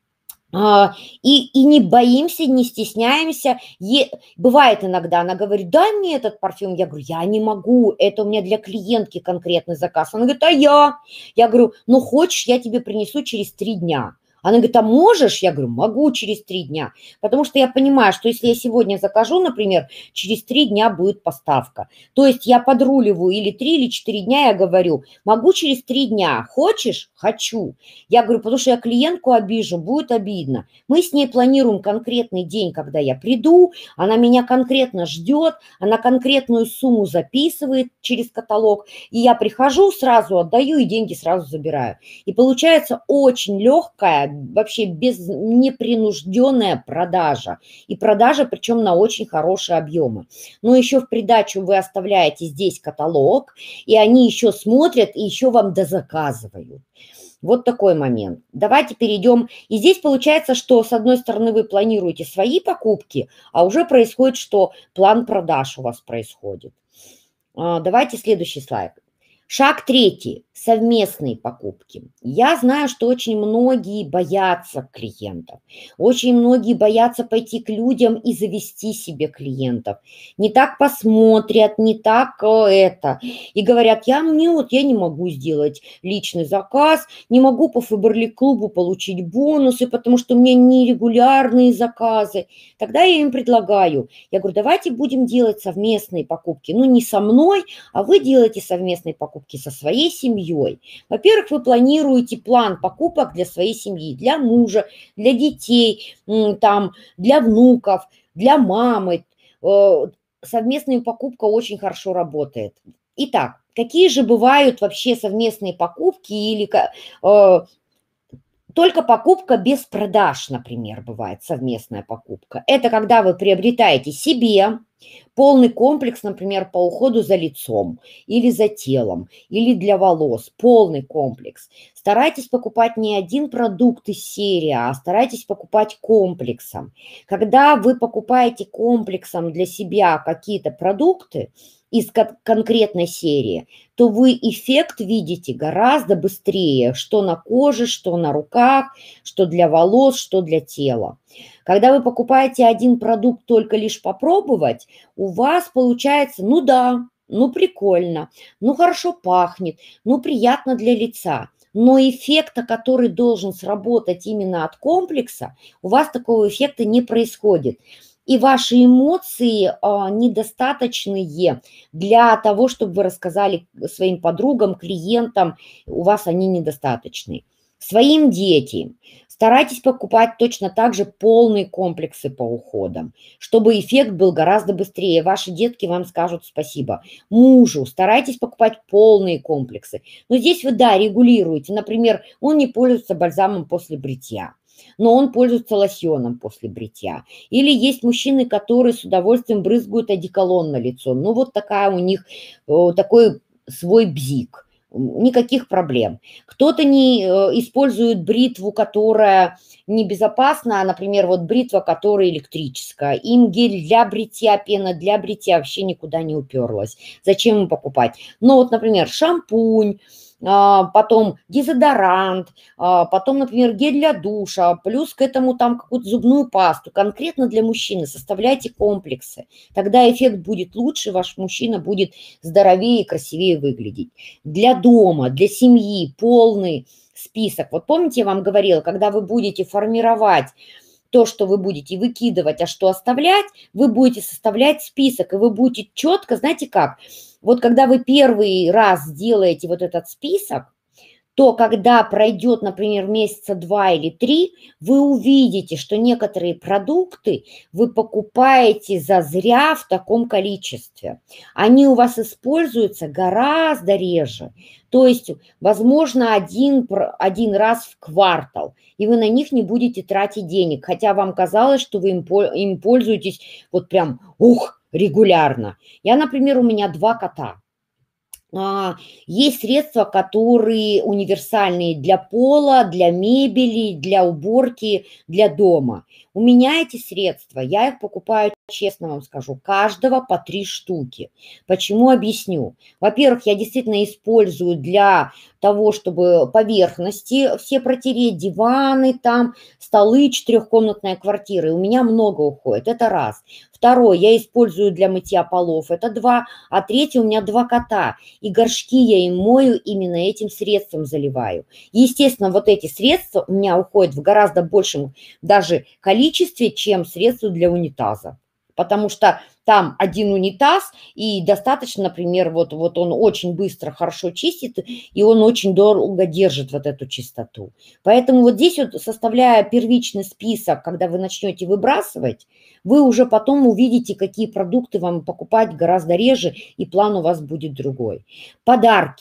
И, и не боимся, не стесняемся. Е... Бывает иногда, она говорит: дай мне этот парфюм. Я говорю: я не могу, это у меня для клиентки конкретный заказ. Она говорит: а я? Я говорю: ну хочешь, я тебе принесу через три дня. Она говорит: а можешь? Я говорю: могу через три дня. Потому что я понимаю, что если я сегодня закажу, например, через три дня будет поставка. То есть я подруливаю или три, или четыре дня, я говорю: могу через три дня. Хочешь? Хочу. Я говорю, потому что я клиентку обижу, будет обидно. Мы с ней планируем конкретный день, когда я приду, она меня конкретно ждет, она конкретную сумму записывает через каталог, и я прихожу, сразу отдаю и деньги сразу забираю. И получается очень легкая, вообще без непринужденная продажа. И продажа, причем на очень хорошие объемы. Но еще в придачу вы оставляете здесь каталог, и они еще смотрят, и еще вам дозаказывают. Вот такой момент. Давайте перейдем. И здесь получается, что с одной стороны вы планируете свои покупки, а уже происходит, что план продаж у вас происходит. Давайте следующий слайд. Шаг третий. Совместные покупки. Я знаю, что очень многие боятся клиентов. Очень многие боятся пойти к людям и завести себе клиентов. Не так посмотрят, не так э, это. И говорят, я, мне вот, я не могу сделать личный заказ, не могу по Фаберлик-клубу получить бонусы, потому что у меня нерегулярные заказы. Тогда я им предлагаю. Я говорю, давайте будем делать совместные покупки. Ну, не со мной, а вы делаете совместные покупки со своей семьей. Во-первых, вы планируете план покупок для своей семьи, для мужа, для детей, там, для внуков, для мамы. Совместная покупка очень хорошо работает. Итак, какие же бывают вообще совместные покупки или только покупка без продаж, например, бывает совместная покупка. Это когда вы приобретаете себе полный комплекс, например, по уходу за лицом или за телом, или для волос, полный комплекс. Старайтесь покупать не один продукт из серии, а старайтесь покупать комплексом. Когда вы покупаете комплексом для себя какие-то продукты из конкретной серии, то вы эффект видите гораздо быстрее, что на коже, что на руках, что для волос, что для тела. Когда вы покупаете один продукт только лишь попробовать, у вас получается, ну да, ну прикольно, ну хорошо пахнет, ну приятно для лица. Но эффекта, который должен сработать именно от комплекса, у вас такого эффекта не происходит. И ваши эмоции а, недостаточные для того, чтобы вы рассказали своим подругам, клиентам, у вас они недостаточные. Своим детям старайтесь покупать точно так же полные комплексы по уходам, чтобы эффект был гораздо быстрее. Ваши детки вам скажут спасибо. Мужу старайтесь покупать полные комплексы. Но здесь вы, да, регулируете. Например, он не пользуется бальзамом после бритья, но он пользуется лосьоном после бритья. Или есть мужчины, которые с удовольствием брызгают одеколон на лицо. Ну, вот такая у них, такой свой бзик. Никаких проблем. Кто-то не использует бритву, которая небезопасна, а, например, вот бритва, которая электрическая. Им гель для бритья, пена для бритья вообще никуда не уперлась. Зачем им покупать? Ну, вот, например, шампунь, потом дезодорант, потом, например, гель для душа, плюс к этому там какую-то зубную пасту. Конкретно для мужчины составляйте комплексы. Тогда эффект будет лучше, ваш мужчина будет здоровее и красивее выглядеть. Для дома, для семьи полный список. Вот помните, я вам говорила, когда вы будете формировать то, что вы будете выкидывать, а что оставлять, вы будете составлять список, и вы будете четко, знаете как, вот когда вы первый раз делаете вот этот список, то когда пройдет, например, месяца два или три, вы увидите, что некоторые продукты вы покупаете зазря в таком количестве. Они у вас используются гораздо реже. То есть, возможно, один, один раз в квартал, и вы на них не будете тратить денег, хотя вам казалось, что вы им, им пользуетесь вот прям, ух, регулярно. Я, например, у меня два кота. Есть средства, которые универсальные для пола, для мебели, для уборки, для дома. У меня эти средства, я их покупаю, честно вам скажу, каждого по три штуки. Почему? Объясню. Во-первых, я действительно использую для того, чтобы поверхности все протереть, диваны там, столы, четырехкомнатная квартира. И у меня много уходит, это раз. Второе, я использую для мытья полов, это два. А третье, у меня два кота. И горшки я им мою, именно этим средством заливаю. Естественно, вот эти средства у меня уходят в гораздо большем даже количестве, чем средства для унитаза. Потому что там один унитаз, и достаточно, например, вот, вот он очень быстро, хорошо чистит, и он очень долго держит вот эту чистоту. Поэтому вот здесь вот, составляя первичный список, когда вы начнете выбрасывать, вы уже потом увидите, какие продукты вам покупать гораздо реже, и план у вас будет другой. Подарки.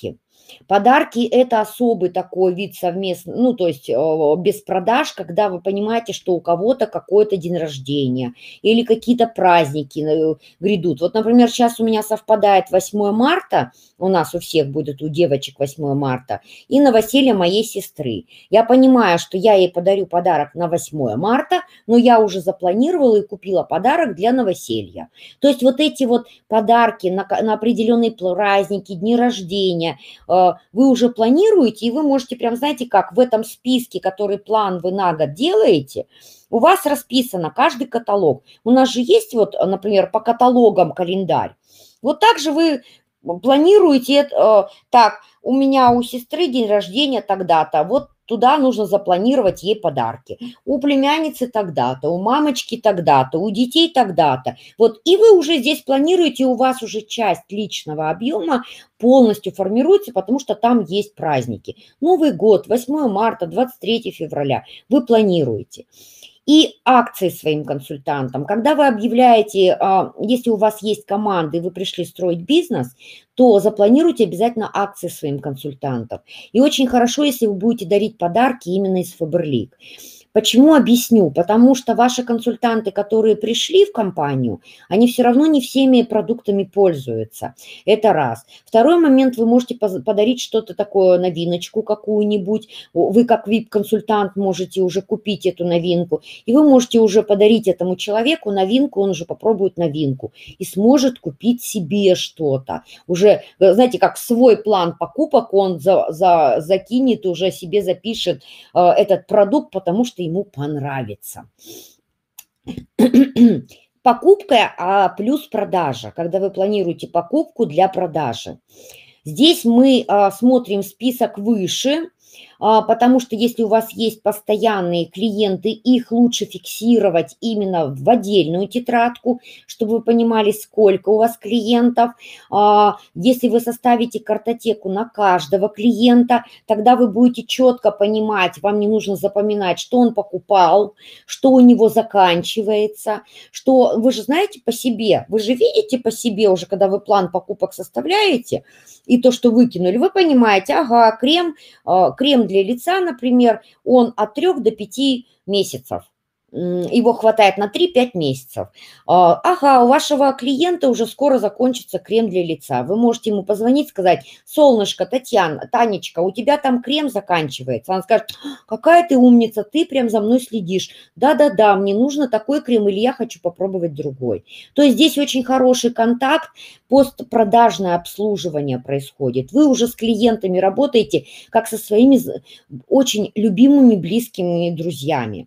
Подарки – это особый такой вид совместный, ну, то есть э, без продаж, когда вы понимаете, что у кого-то какой-то день рождения или какие-то праздники э, грядут. Вот, например, сейчас у меня совпадает восьмое марта, у нас у всех будет, у девочек восьмое марта, и новоселье моей сестры. Я понимаю, что я ей подарю подарок на восьмое марта, но я уже запланировала и купила подарок для новоселья. То есть вот эти вот подарки на, на определенные праздники, дни рождения – вы уже планируете, и вы можете прям, знаете, как в этом списке, который план вы на год делаете, у вас расписано каждый каталог. У нас же есть вот, например, по каталогам календарь. Вот так же вы планируете, так, у меня у сестры день рождения тогда-то, вот туда нужно запланировать ей подарки. У племянницы тогда-то, у мамочки тогда-то, у детей тогда-то. Вот, и вы уже здесь планируете, у вас уже часть личного объема полностью формируется, потому что там есть праздники. Новый год, восьмое марта, двадцать третье февраля. Вы планируете. И акции своим консультантам. Когда вы объявляете, если у вас есть команда, и вы пришли строить бизнес, то запланируйте обязательно акции своим консультантам. И очень хорошо, если вы будете дарить подарки именно из Faberlic. Почему? Объясню. Потому что ваши консультанты, которые пришли в компанию, они все равно не всеми продуктами пользуются. Это раз. Второй момент, вы можете подарить что-то такое, новиночку какую-нибудь. Вы как ви ай пи-консультант можете уже купить эту новинку. И вы можете уже подарить этому человеку новинку, он уже попробует новинку. И сможет купить себе что-то. Уже, знаете, как свой план покупок он за, за, закинет, уже себе запишет э, этот продукт, потому что ему понравится. Покупка а плюс продажа, когда вы планируете покупку для продажи. Здесь мы а, смотрим список выше, а, потому что если у вас есть постоянные клиенты, их лучше фиксировать именно в отдельную тетрадку, чтобы вы понимали, сколько у вас клиентов. А, если вы составите картотеку на каждого клиента, тогда вы будете четко понимать, вам не нужно запоминать, что он покупал, что у него заканчивается, что вы же знаете по себе, вы же видите по себе уже, когда вы план покупок составляете, и то, что выкинули, вы понимаете, ага, крем, крем для лица, например, он от трёх до пяти месяцев. Его хватает на три-пять месяцев. Ага, у вашего клиента уже скоро закончится крем для лица. Вы можете ему позвонить, сказать: солнышко, Татьяна, Танечка, у тебя там крем заканчивается. Он скажет: какая ты умница, ты прям за мной следишь. Да-да-да, мне нужно такой крем, или я хочу попробовать другой. То есть здесь очень хороший контакт, постпродажное обслуживание происходит. Вы уже с клиентами работаете, как со своими очень любимыми, близкими друзьями.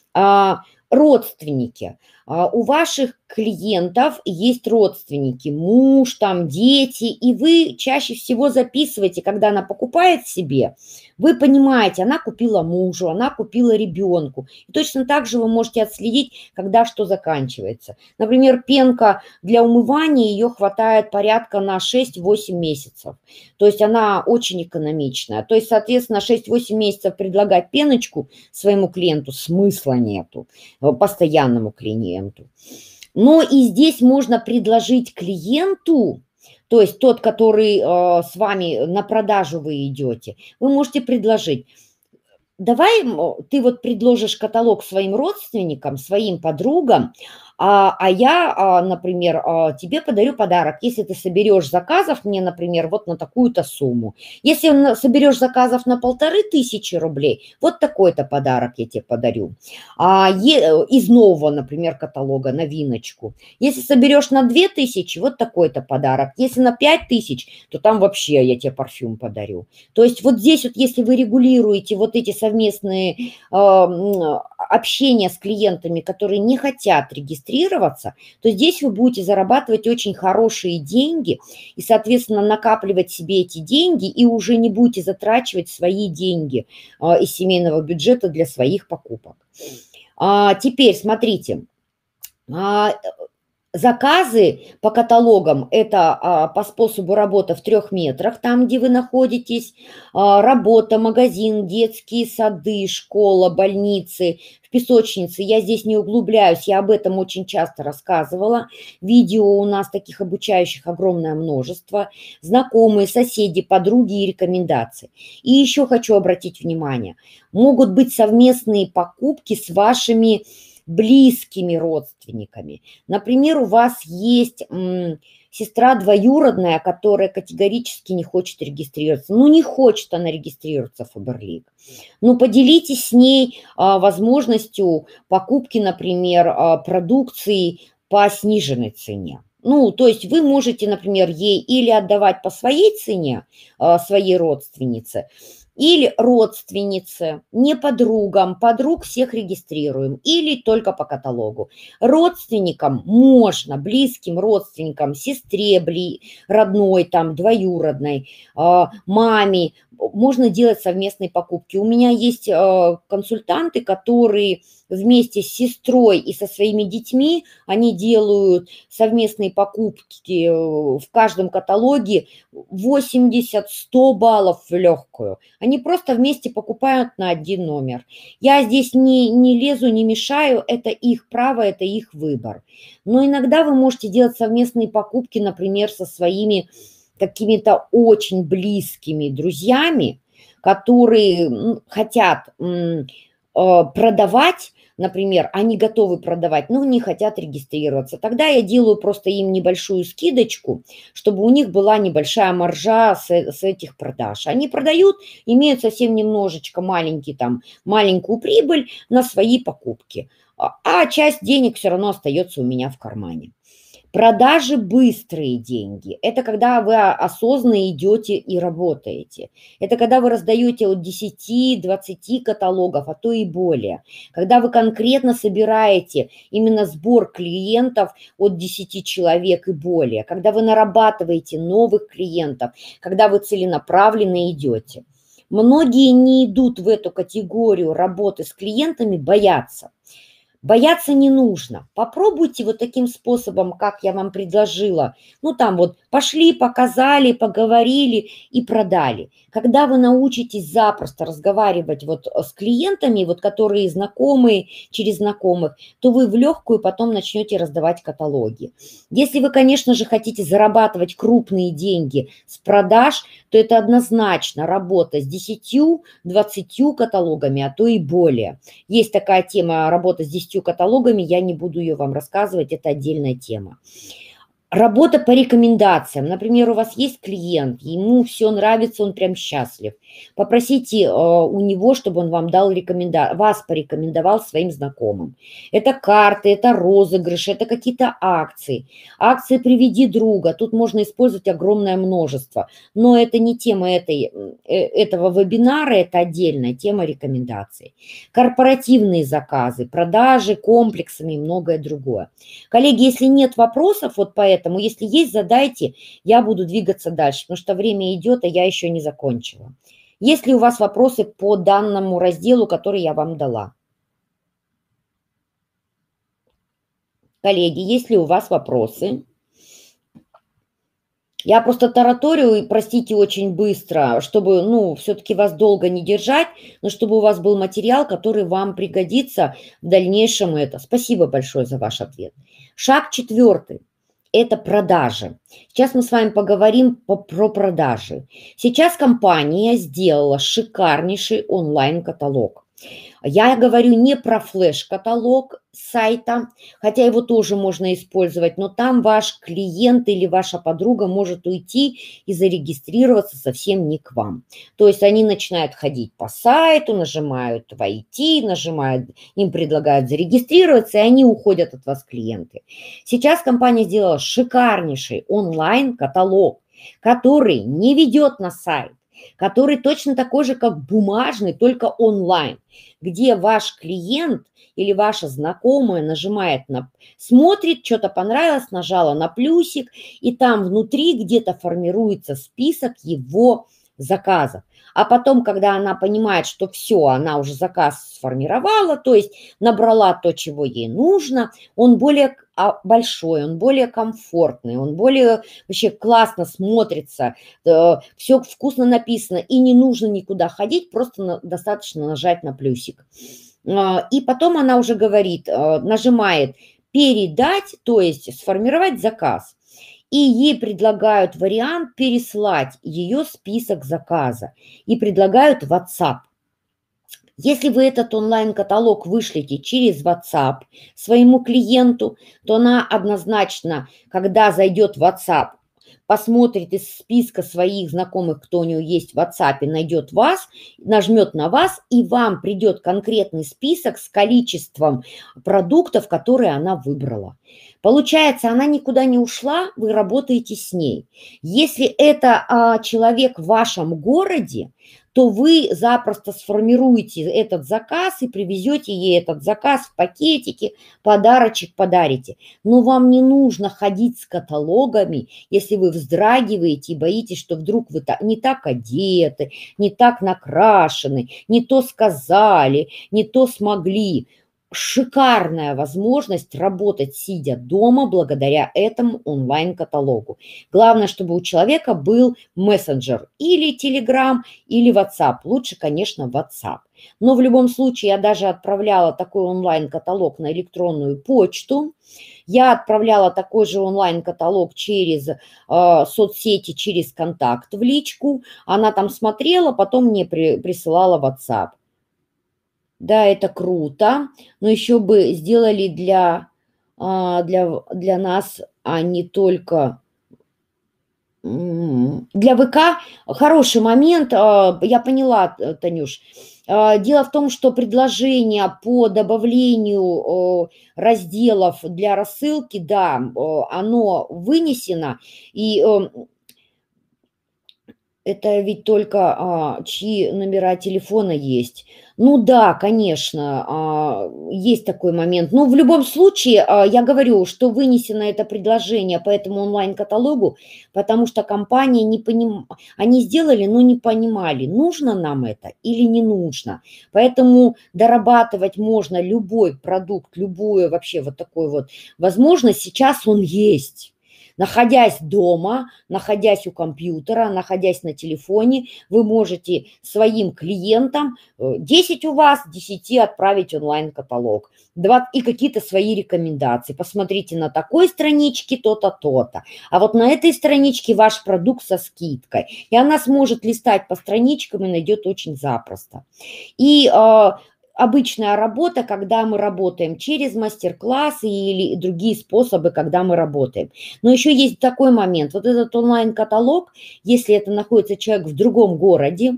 Родственники. У ваших клиентов есть родственники, муж, там, дети, и вы чаще всего записываете, когда она покупает себе, вы понимаете, она купила мужу, она купила ребенку. И точно так же вы можете отследить, когда что заканчивается. Например, пенка для умывания, ее хватает порядка на шесть-восемь месяцев. То есть она очень экономичная. То есть, соответственно, шесть-восемь месяцев предлагать пеночку своему клиенту смысла нету, постоянному клиенту. Но и здесь можно предложить клиенту, то есть тот, который э, с вами на продажу вы идете, вы можете предложить: давай ты вот предложишь каталог своим родственникам, своим подругам, а, а я, а, например, а, тебе подарю подарок, если ты соберешь заказов мне, например, вот на такую-то сумму. Если соберешь заказов на полторы тысячи рублей, вот такой-то подарок я тебе подарю. А, е, из нового, например, каталога, новиночку. Если соберешь на две тысячи, вот такой-то подарок. Если на пять тысяч, то там вообще я тебе парфюм подарю. То есть вот здесь вот, если вы регулируете вот эти совместные э, общения с клиентами, которые не хотят регистрироваться, то здесь вы будете зарабатывать очень хорошие деньги и, соответственно, накапливать себе эти деньги, и уже не будете затрачивать свои деньги э, из семейного бюджета для своих покупок. А, теперь смотрите. А, Заказы по каталогам- это, а, по способу работы в трех метрах, там, где вы находитесь, а, работа, магазин, детские сады, школа, больницы, в песочнице. Я здесь не углубляюсь, я об этом очень часто рассказывала. Видео у нас таких обучающих огромное множество. Знакомые, соседи, подруги и рекомендации. И еще хочу обратить внимание: могут быть совместные покупки с вашими близкими родственниками. Например, у вас есть м, сестра двоюродная, которая категорически не хочет регистрироваться. Ну, не хочет она регистрироваться в Фаберлик. Ну, поделитесь с ней а, возможностью покупки, например, а, продукции по сниженной цене. Ну, то есть вы можете, например, ей или отдавать по своей цене, а, своей родственнице, или родственнице, не подругам, подруг всех регистрируем, или только по каталогу. Родственникам можно, близким родственникам, сестре бли, родной, там, двоюродной, а, маме, можно делать совместные покупки. У меня есть а, консультанты, которые вместе с сестрой и со своими детьми, они делают совместные покупки э, в каждом каталоге восемьдесят-сто баллов в легкую. Они просто вместе покупают на один номер. Я здесь не, не лезу, не мешаю, это их право, это их выбор. Но иногда вы можете делать совместные покупки, например, со своими какими-то очень близкими друзьями, которые м, хотят м, э, продавать, например, они готовы продавать, но не хотят регистрироваться. Тогда я делаю просто им небольшую скидочку, чтобы у них была небольшая маржа с, э- с этих продаж. Они продают, имеют совсем немножечко маленький, там, маленькую прибыль на свои покупки, а а часть денег все равно остается у меня в кармане. Продажи быстрые деньги. Это когда вы а, осознанно идете и работаете. Это когда вы раздаете от десяти-двадцати каталогов, а то и более. Когда вы конкретно собираете именно сбор клиентов от десяти человек и более. Когда вы нарабатываете новых клиентов, когда вы целенаправленно идете. Многие не идут в эту категорию работы с клиентами, боятся. Бояться не нужно. Попробуйте вот таким способом, как я вам предложила. Ну, там вот пошли, показали, поговорили и продали. Когда вы научитесь запросто разговаривать вот э, с клиентами, вот которые знакомые через знакомых, то вы в легкую потом начнете раздавать каталоги. Если вы, конечно же, хотите зарабатывать крупные деньги с продаж, то это однозначно работа с десятью-двадцатью каталогами, а то и более. Есть такая тема работа с десятью каталогами, я не буду ее вам рассказывать, это отдельная тема. Работа по рекомендациям. Например, у вас есть клиент, ему все нравится, он прям счастлив. Попросите э, у него, чтобы он вам дал рекоменда... вас порекомендовал своим знакомым. Это карты, это розыгрыши, это какие-то акции. Акции «Приведи друга». Тут можно использовать огромное множество. Но это не тема этой, э, этого вебинара, это отдельная тема рекомендаций. Корпоративные заказы, продажи комплексами и многое другое. Коллеги, если нет вопросов вот по этому, если есть, задайте, я буду двигаться дальше, потому что время идет, а я еще не закончила. Есть ли у вас вопросы по данному разделу, который я вам дала? Коллеги, есть ли у вас вопросы? Я просто тараторю, и, простите, очень быстро, чтобы, ну, все-таки вас долго не держать, но чтобы у вас был материал, который вам пригодится в дальнейшем это. Спасибо большое за ваш ответ. Шаг четвертый. Это продажи. Сейчас мы с вами поговорим по, про продажи. Сейчас компания сделала шикарнейший онлайн-каталог. Я говорю не про флеш-каталог сайта, хотя его тоже можно использовать, но там ваш клиент или ваша подруга может уйти и зарегистрироваться совсем не к вам. То есть они начинают ходить по сайту, нажимают «Войти», нажимают, им предлагают зарегистрироваться, и они уходят от вас клиенты. Сейчас компания сделала шикарнейший онлайн-каталог, который не ведет на сайт, который точно такой же, как бумажный, только онлайн, где ваш клиент или ваша знакомая нажимает на, смотрит, что-то понравилось, нажала на плюсик, и там внутри где-то формируется список его заказов. А потом, когда она понимает, что все, она уже заказ сформировала, то есть набрала то, чего ей нужно, он более а, большой, он более комфортный, он более вообще классно смотрится, все вкусно написано, и не нужно никуда ходить, просто на, достаточно нажать на плюсик. И потом она уже говорит, нажимает «передать», то есть сформировать заказ. И ей предлагают вариант переслать ее список заказа. И предлагают WhatsApp. Если вы этот онлайн-каталог вышлете через WhatsApp своему клиенту, то она однозначно, когда зайдет в WhatsApp, посмотрит из списка своих знакомых, кто у нее есть в WhatsApp, найдет вас, нажмет на вас, и вам придет конкретный список с количеством продуктов, которые она выбрала. Получается, она никуда не ушла, вы работаете с ней. Если это а, человек в вашем городе, то вы запросто сформируете этот заказ и привезете ей этот заказ в пакетике, подарочек подарите. Но вам не нужно ходить с каталогами, если вы вздрагиваете и боитесь, что вдруг вы не так одеты, не так накрашены, не то сказали, не то смогли. Шикарная возможность работать, сидя дома, благодаря этому онлайн-каталогу. Главное, чтобы у человека был мессенджер или Telegram, или WhatsApp. Лучше, конечно, WhatsApp. Но в любом случае я даже отправляла такой онлайн-каталог на электронную почту. Я отправляла такой же онлайн-каталог через э, соцсети, через контакт в личку. Она там смотрела, потом мне при, присылала WhatsApp. Да, это круто, но еще бы сделали для, для, для нас, а не только для ВК. Хороший момент, я поняла, Танюш. Дело в том, что предложение по добавлению разделов для рассылки, да, оно вынесено, и это ведь только а, чьи номера телефона есть. Ну да, конечно, а, есть такой момент. Но в любом случае, а, я говорю, что вынесено это предложение по этому онлайн-каталогу, потому что компания не поним... они сделали, но не понимали, нужно нам это или не нужно. Поэтому дорабатывать можно любой продукт, любую вообще вот такую вот возможность. Сейчас он есть. Находясь дома, находясь у компьютера, находясь на телефоне, вы можете своим клиентам, десять у вас, десяти отправить онлайн-каталог и какие-то свои рекомендации. Посмотрите на такой страничке то-то, то-то. А вот на этой страничке ваш продукт со скидкой. И она сможет листать по страничкам и найдет очень запросто. И обычная работа, когда мы работаем через мастер-классы или другие способы, когда мы работаем. Но еще есть такой момент. Вот этот онлайн-каталог, если это находится человек в другом городе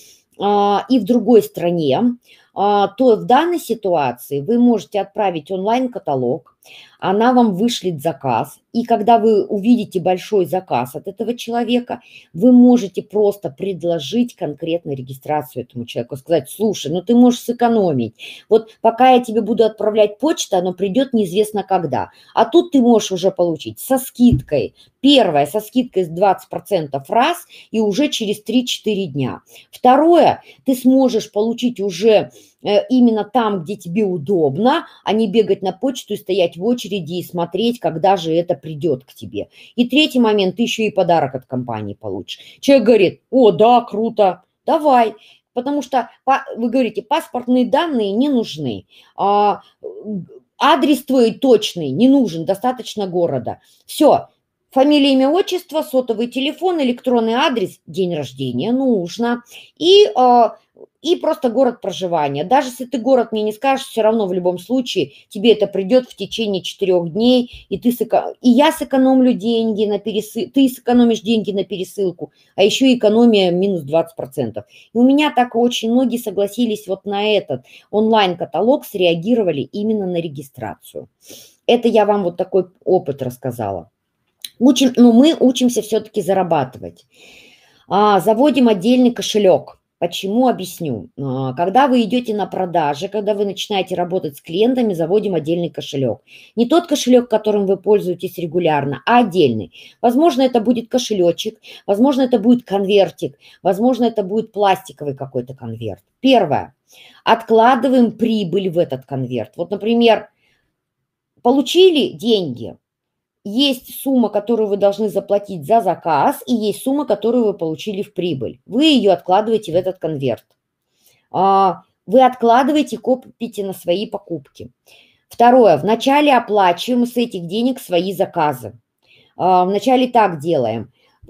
а, и в другой стране, а, то в данной ситуации вы можете отправить онлайн-каталог, она вам вышлет заказ, и когда вы увидите большой заказ от этого человека, вы можете просто предложить конкретно регистрацию этому человеку, сказать: слушай, ну ты можешь сэкономить, вот пока я тебе буду отправлять почту, оно придет неизвестно когда, а тут ты можешь уже получить со скидкой, первое, со скидкой с двадцать процентов раз, и уже через три-четыре дня. Второе, ты сможешь получить уже именно там, где тебе удобно, а не бегать на почту и стоять в очереди и смотреть, когда же это придет к тебе. И третий момент, ты еще и подарок от компании получишь. Человек говорит: о, да, круто, давай. Потому что вы говорите, паспортные данные не нужны, а адрес твой точный не нужен, достаточно города. Все. Фамилия, имя, отчество, сотовый телефон, электронный адрес, день рождения нужно. И, и просто город проживания. Даже если ты город мне не скажешь, все равно в любом случае тебе это придет в течение четырех дней. И, ты сэко... и я сэкономлю деньги на пересылку, ты сэкономишь деньги на пересылку, а еще экономия минус двадцать процентов. И у меня так очень многие согласились вот на этот онлайн-каталог, среагировали именно на регистрацию. Это я вам вот такой опыт рассказала. Учим, но мы учимся все-таки зарабатывать. А, заводим отдельный кошелек. Почему? Объясню. А, Когда вы идете на продажи, когда вы начинаете работать с клиентами, заводим отдельный кошелек. Не тот кошелек, которым вы пользуетесь регулярно, а отдельный. Возможно, это будет кошелечек, возможно, это будет конвертик, возможно, это будет пластиковый какой-то конверт. Первое. Откладываем прибыль в этот конверт. Вот, например, получили деньги, есть сумма, которую вы должны заплатить за заказ, и есть сумма, которую вы получили в прибыль. Вы ее откладываете в этот конверт. А, Вы откладываете, копите на свои покупки. Второе. Вначале оплачиваем с этих денег свои заказы. А, Вначале так делаем.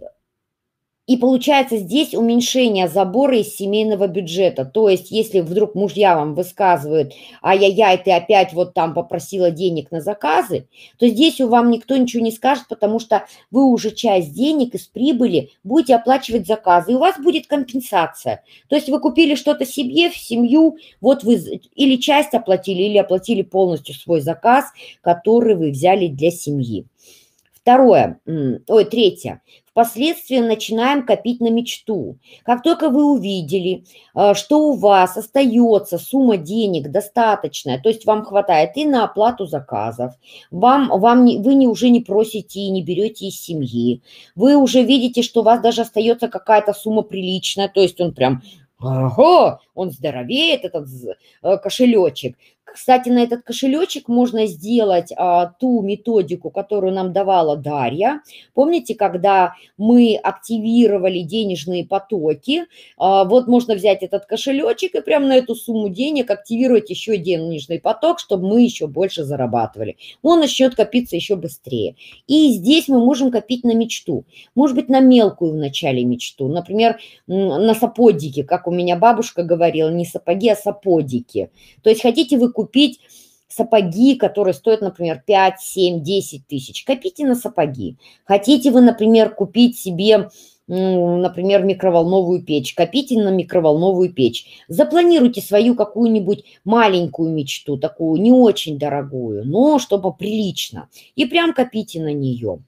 И получается здесь уменьшение забора из семейного бюджета. То есть если вдруг мужья вам высказывают: ай-яй-яй, ты опять вот там попросила денег на заказы, то здесь у вам никто ничего не скажет, потому что вы уже часть денег из прибыли будете оплачивать заказы, и у вас будет компенсация. То есть вы купили что-то себе, в семью, вот вы или часть оплатили, или оплатили полностью свой заказ, который вы взяли для семьи. Второе, ой, третье. Впоследствии начинаем копить на мечту. Как только вы увидели, что у вас остается сумма денег достаточная, то есть вам хватает и на оплату заказов, вам, вам не, вы не, уже не просите и не берете из семьи, вы уже видите, что у вас даже остается какая-то сумма приличная, то есть он прям, ого, он здоровеет, этот кошелечек. Кстати, на этот кошелечек можно сделать а, ту методику, которую нам давала Дарья. Помните, когда мы активировали денежные потоки, а, вот можно взять этот кошелечек и прямо на эту сумму денег активировать еще денежный поток, чтобы мы еще больше зарабатывали. Он начнет копиться еще быстрее. И здесь мы можем копить на мечту. Может быть, на мелкую в начале мечту. Например, на саподики, как у меня бабушка говорила, не сапоги, а саподики. То есть хотите вы купить сапоги, которые стоят, например, пять, семь, десять тысяч. Копите на сапоги. Хотите вы, например, купить себе, например, микроволновую печь. Копите на микроволновую печь. Запланируйте свою какую-нибудь маленькую мечту, такую не очень дорогую, но чтобы прилично. И прям копите на нее.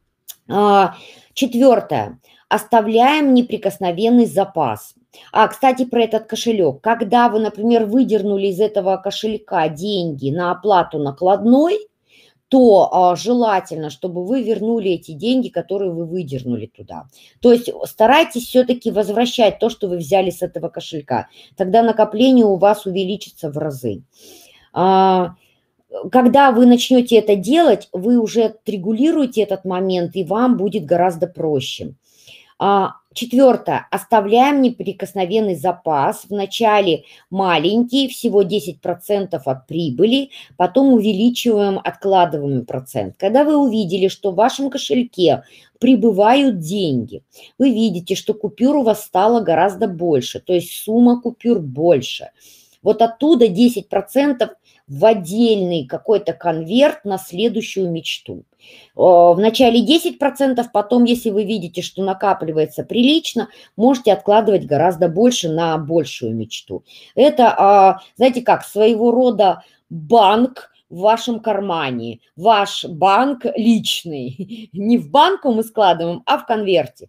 Четвертое. Оставляем неприкосновенный запас. А, кстати, про этот кошелек. Когда вы, например, выдернули из этого кошелька деньги на оплату накладной, то а, желательно, чтобы вы вернули эти деньги, которые вы выдернули туда. То есть старайтесь все-таки возвращать то, что вы взяли с этого кошелька. Тогда накопление у вас увеличится в разы. А, когда вы начнете это делать, вы уже отрегулируете этот момент, и вам будет гораздо проще. Четвертое. Оставляем неприкосновенный запас. Вначале маленький, всего десять процентов от прибыли, потом увеличиваем откладываемый процент. Когда вы увидели, что в вашем кошельке прибывают деньги, вы видите, что купюр у вас стало гораздо больше, то есть сумма купюр больше. Вот оттуда десять процентов в отдельный какой-то конверт на следующую мечту. Вначале десять процентов, потом, если вы видите, что накапливается прилично, можете откладывать гораздо больше на большую мечту. Это, знаете как, своего рода банк в вашем кармане, ваш банк личный. Не в банку мы складываем, а в конверте.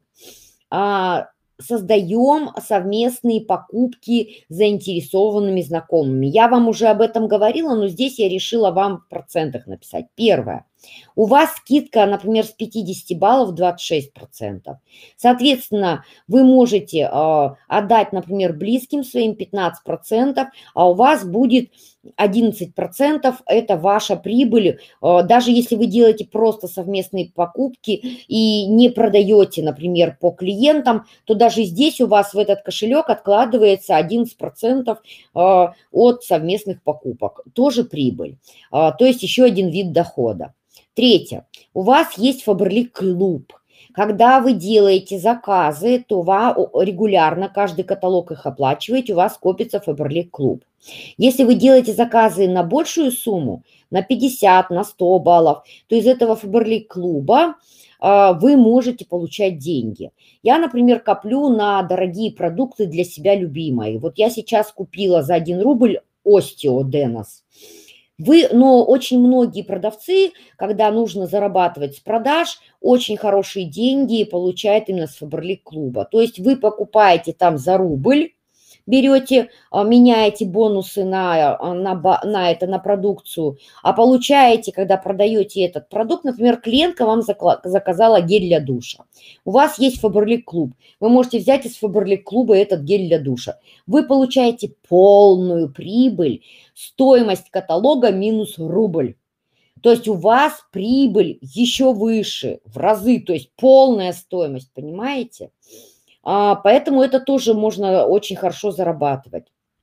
Создаем совместные покупки с заинтересованными знакомыми. Я вам уже об этом говорила, но здесь я решила вам в процентах написать. Первое. У вас скидка, например, с пятидесяти баллов двадцать шесть процентов. Соответственно, вы можете э, отдать, например, близким своим пятнадцать процентов, а у вас будет одиннадцать процентов, это ваша прибыль. Э, даже если вы делаете просто совместные покупки и не продаете, например, по клиентам, то даже здесь у вас в этот кошелек откладывается одиннадцать процентов э, от совместных покупок. Тоже прибыль. Э, то есть еще один вид дохода. Третье. У вас есть Faberlic клуб. Когда вы делаете заказы, то вы регулярно каждый каталог их оплачиваете, у вас копится Faberlic клуб. Если вы делаете заказы на большую сумму, на пятьдесят, на сто баллов, то из этого Faberlic клуба э, вы можете получать деньги. Я, например, коплю на дорогие продукты для себя любимые. Вот я сейчас купила за один рубль Osteo Denos. Вы, но очень многие продавцы, когда нужно зарабатывать с продаж, очень хорошие деньги получают именно с Faberlic клуба. То есть вы покупаете там за рубль, берете, а, меняете бонусы на, а, на, ба- на это, на продукцию, а получаете, когда продаете этот продукт, например, клиентка вам закла- заказала гель для душа. У вас есть Faberlic клуб, вы можете взять из Faberlic клуба этот гель для душа. Вы получаете полную прибыль, стоимость каталога минус рубль. То есть у вас прибыль еще выше, в разы, то есть полная стоимость, понимаете? А, поэтому это тоже можно очень хорошо зарабатывать.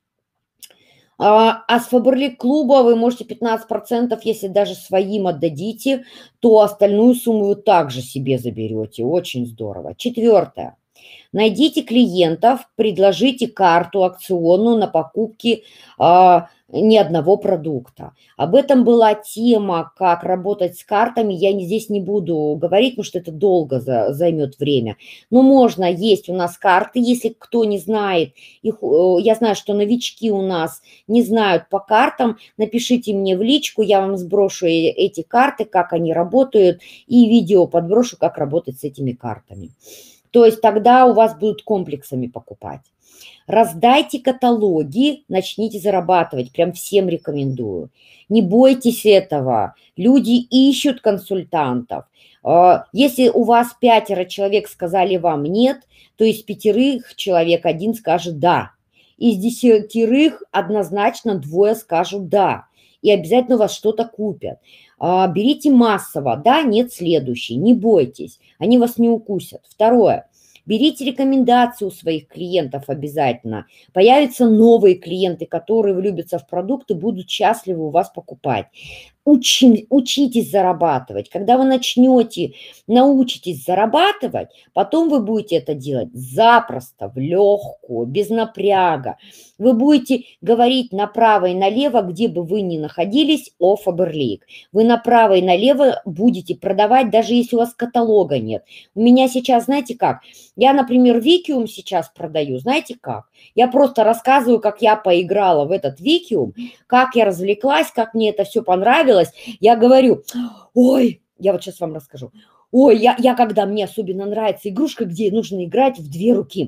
А, а с Faberlic клуба вы можете пятнадцать процентов, если даже своим отдадите, то остальную сумму вы также себе заберете. Очень здорово. Четвертое. Найдите клиентов, предложите карту акционную на покупки а, ни одного продукта. Об этом была тема, как работать с картами. Я не, здесь не буду говорить, потому что это долго за, займет время. Но можно, есть у нас карты, если кто не знает. Их, э, я знаю, что новички у нас не знают по картам. Напишите мне в личку, я вам сброшу э- эти карты, как они работают, и видео подброшу, как работать с этими картами. То есть тогда у вас будут комплексами покупать. Раздайте каталоги, начните зарабатывать. Прям всем рекомендую. Не бойтесь этого. Люди ищут консультантов. А, Если у вас пятеро человек сказали вам нет, то из пятерых человек один скажет да. Из десятерых однозначно двое скажут да. И обязательно у вас что-то купят. А, Берите массово. Да, нет, следующий. Не бойтесь. Они вас не укусят. Второе. Берите рекомендации у своих клиентов обязательно. Появятся новые клиенты, которые влюбятся в продукт и будут счастливы у вас покупать. Учи, учитесь зарабатывать. Когда вы начнете, научитесь зарабатывать, потом вы будете это делать запросто, в легкую, без напряга. Вы будете говорить направо и налево, где бы вы ни находились, о Faberlic. Вы направо и налево будете продавать, даже если у вас каталога нет. У меня сейчас, знаете как, я, например, Викиум сейчас продаю, знаете как? Я просто рассказываю, как я поиграла в этот Викиум, как я развлеклась, как мне это все понравилось. Я говорю, ой, я вот сейчас вам расскажу. Ой, я, я когда мне особенно нравится игрушка, где нужно играть в две руки.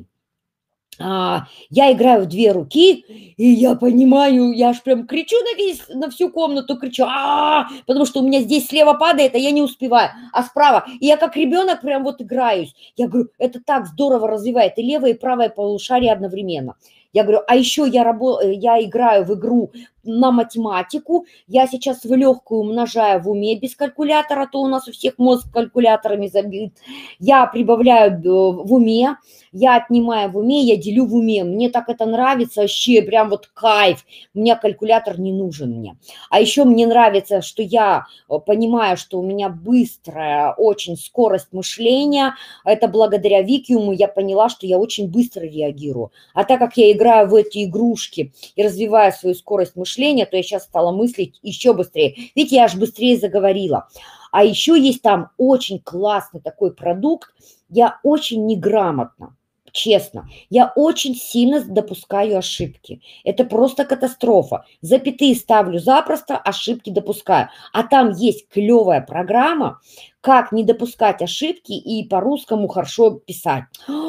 А, я играю в две руки, и я понимаю, я аж прям кричу на, весь, на всю комнату, кричу, а потому что у меня здесь слева падает, а я не успеваю, а справа. И я как ребенок прям вот играюсь. Я говорю, это так здорово развивает и левое, и правое полушарие одновременно. Я говорю, а еще я, рабо- я играю в игру на математику, я сейчас в легкую умножаю в уме без калькулятора, а то у нас у всех мозг калькуляторами забит. Я прибавляю э, в уме, я отнимаю в уме, я делю в уме. Мне так это нравится, вообще прям вот кайф. У меня калькулятор не нужен мне. А еще мне нравится, что я э, понимаю, что у меня быстрая очень скорость мышления. Это благодаря Викиуму я поняла, что я очень быстро реагирую. А так как я играю в эти игрушки и развиваю свою скорость мышления, то я сейчас стала мыслить еще быстрее. Видите, я аж быстрее заговорила. А еще есть там очень классный такой продукт. Я очень неграмотно, честно, я очень сильно допускаю ошибки. Это просто катастрофа. Запятые ставлю запросто, ошибки допускаю. А там есть клевая программа, как не допускать ошибки и по-русскому хорошо писать.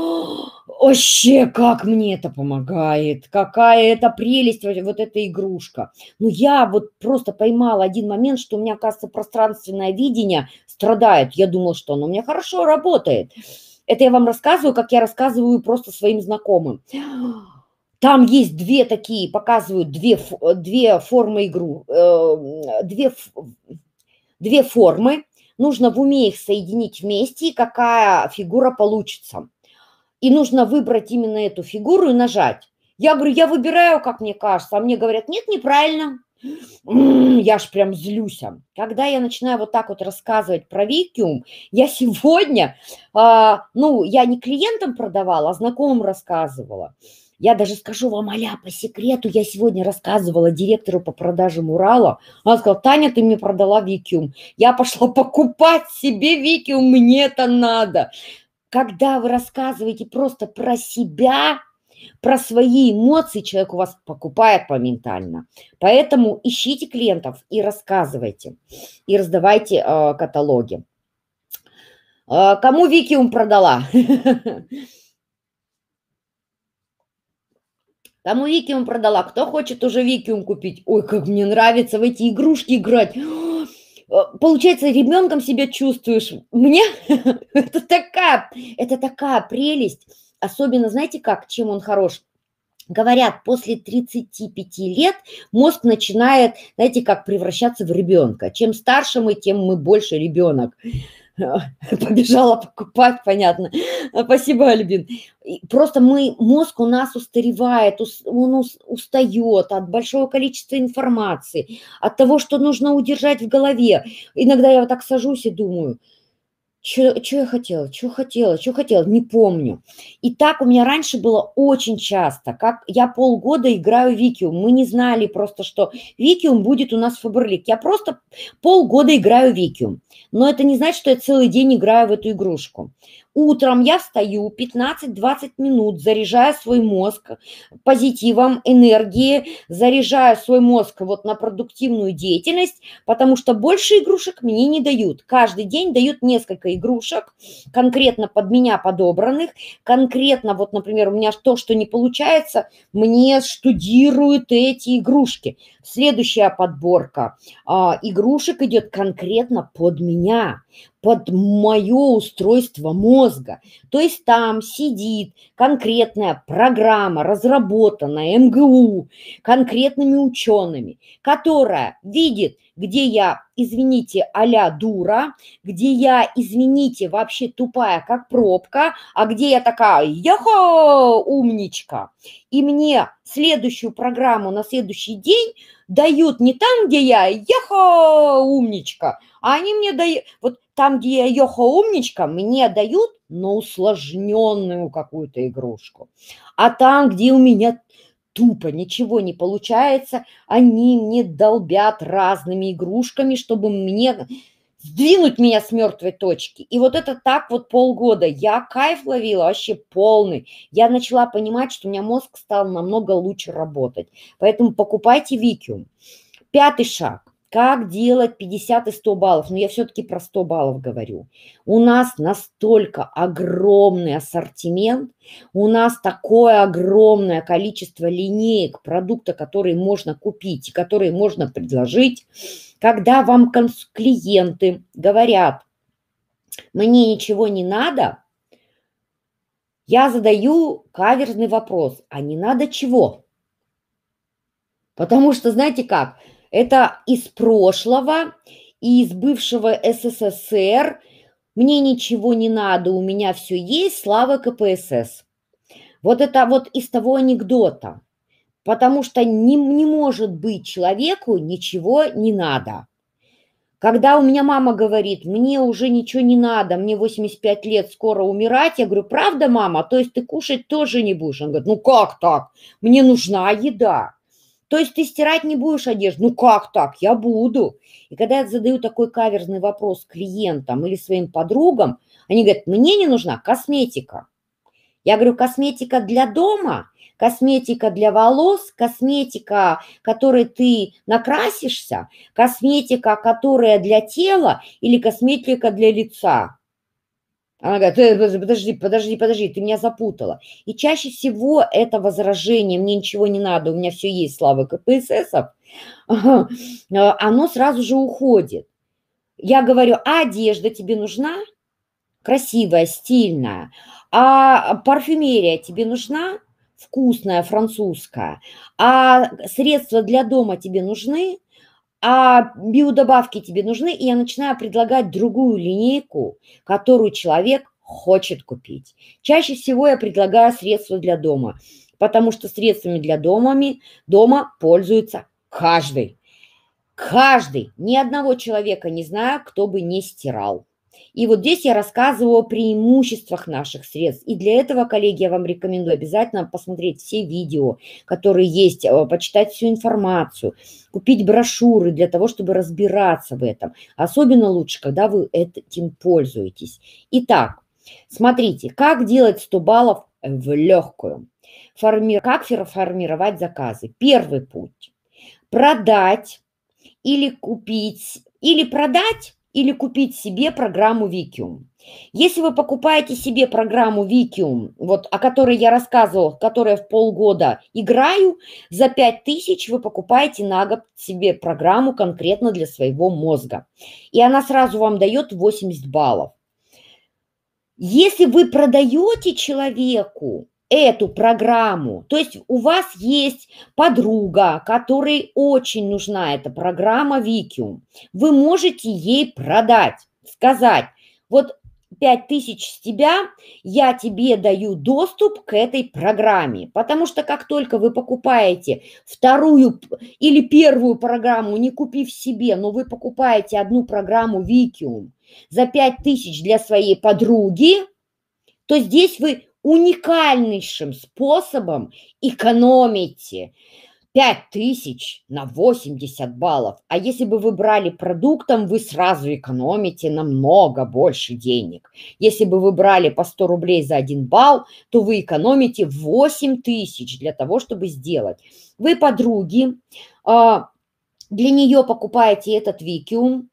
Вообще, как мне это помогает, какая это прелесть, вот вот эта игрушка. Ну, я вот просто поймала один момент, что у меня, оказывается, пространственное видение страдает. Я думала, что оно у меня хорошо работает. Это я вам рассказываю, как я рассказываю просто своим знакомым. Там есть две такие, показывают две, две формы игру, э, две, две формы. Нужно в уме их соединить вместе, и какая фигура получится. И нужно выбрать именно эту фигуру и нажать. Я говорю, я выбираю, как мне кажется, а мне говорят, нет, неправильно. Я ж прям злюсь. Когда я начинаю вот так вот рассказывать про Викиум, я сегодня, а, ну, я не клиентам продавала, а знакомым рассказывала. Я даже скажу вам, аля, по секрету, я сегодня рассказывала директору по продажам Урала. Она сказала, Таня, ты мне продала Викиум. Я пошла покупать себе Викиум, мне это надо. Когда вы рассказываете просто про себя, про свои эмоции, человек у вас покупает моментально. Поэтому ищите клиентов и рассказывайте, и раздавайте э, каталоги. Э, кому Викиум продала? Кому Викиум продала, кто хочет уже Викиум купить? Ой, как мне нравится в эти игрушки играть. Получается, ребенком себя чувствуешь. Мне это такая, это такая прелесть. Особенно, знаете как, чем он хорош? Говорят, после тридцати пяти лет мозг начинает, знаете, как превращаться в ребенка. Чем старше мы, тем мы больше ребенок. Побежала покупать, понятно. Спасибо, Альбин. Просто мы, мозг у нас устаревает, он устает от большого количества информации, от того, что нужно удержать в голове. Иногда я вот так сажусь и думаю, что я хотела, что хотела, что хотела, не помню. И так у меня раньше было очень часто, как я полгода играю в Викиум. Мы не знали просто, что Викиум будет у нас в Фаберлик. Я просто полгода играю в Викиум. Но это не значит, что я целый день играю в эту игрушку. Утром я встаю пятнадцать-двадцать минут, заряжаю свой мозг позитивом, энергией, заряжаю свой мозг вот на продуктивную деятельность, потому что больше игрушек мне не дают. Каждый день дают несколько игрушек, конкретно под меня подобранных, конкретно вот, например, у меня то, что не получается, мне штудируют эти игрушки. Следующая подборка а, игрушек идет конкретно под меня, под мое устройство мозга. То есть там сидит конкретная программа, разработанная эм гэ у конкретными учеными, которая видит, где я, извините, а-ля дура, где я, извините, вообще тупая, как пробка, а где я такая, йохо, умничка. И мне следующую программу на следующий день дают не там, где я, йохо, умничка, а они мне дают, вот там, где я йохо, умничка, мне дают, но усложненную какую-то игрушку. А там, где у меня тупо ничего не получается, они мне долбят разными игрушками, чтобы мне сдвинуть меня с мертвой точки. И вот это так вот полгода. Я кайф ловила вообще полный. Я начала понимать, что у меня мозг стал намного лучше работать. Поэтому покупайте Викиум. Пятый шаг. Как делать пятьдесят и сто баллов? Но я все-таки про сто баллов говорю. У нас настолько огромный ассортимент, у нас такое огромное количество линеек продукта, которые можно купить и которые можно предложить. Когда вам клиенты говорят, мне ничего не надо, я задаю каверзный вопрос, а не надо чего? Потому что, знаете как, это из прошлого, из бывшего эс эс эс эр. Мне ничего не надо, у меня все есть, слава ка пэ эс эс. Вот это вот из того анекдота. Потому что не, не может быть человеку ничего не надо. Когда у меня мама говорит, мне уже ничего не надо, мне восемьдесят пять лет, скоро умирать, я говорю, правда, мама? То есть ты кушать тоже не будешь? Она говорит, ну как так? Мне нужна еда. То есть ты стирать не будешь одежду? Ну как так? Я буду. И когда я задаю такой каверзный вопрос клиентам или своим подругам, они говорят, мне не нужна косметика. Я говорю, косметика для дома, косметика для волос, косметика, которой ты накрасишься, косметика, которая для тела или косметика для лица. Она говорит, подожди, подожди, подожди, ты меня запутала. И чаще всего это возражение, мне ничего не надо, у меня все есть, слава ка пэ эс эс, оно сразу же уходит. Я говорю, а одежда тебе нужна? Красивая, стильная. А парфюмерия тебе нужна? Вкусная, французская. А средства для дома тебе нужны? А биодобавки тебе нужны? И я начинаю предлагать другую линейку, которую человек хочет купить. Чаще всего я предлагаю средства для дома, потому что средствами для домами, дома пользуется каждый. Каждый. Ни одного человека не знаю, кто бы не стирал. И вот здесь я рассказываю о преимуществах наших средств. И для этого, коллеги, я вам рекомендую обязательно посмотреть все видео, которые есть, почитать всю информацию, купить брошюры для того, чтобы разбираться в этом. Особенно лучше, когда вы этим пользуетесь. Итак, смотрите, как делать сто баллов в легкую. Форми... Как формировать заказы? Первый путь. Продать или купить, или продать, или купить себе программу Викиум. Если вы покупаете себе программу Викиум, вот о которой я рассказывала, которая в полгода играю, за пять тысяч вы покупаете на год себе программу конкретно для своего мозга. И она сразу вам дает восемьдесят баллов. Если вы продаете человеку эту программу, то есть у вас есть подруга, которой очень нужна эта программа Викиум, вы можете ей продать, сказать, вот пять тысяч с тебя, я тебе даю доступ к этой программе, потому что как только вы покупаете вторую или первую программу, не купив себе, но вы покупаете одну программу Викиум за пять тысяч для своей подруги, то здесь вы уникальнейшим способом экономите пять тысяч на восемьдесят баллов. А если бы вы брали продуктом, вы сразу экономите намного больше денег. Если бы вы брали по сто рублей за один балл, то вы экономите восемь тысяч для того, чтобы сделать. Вы подруги, для нее покупаете этот Викиум,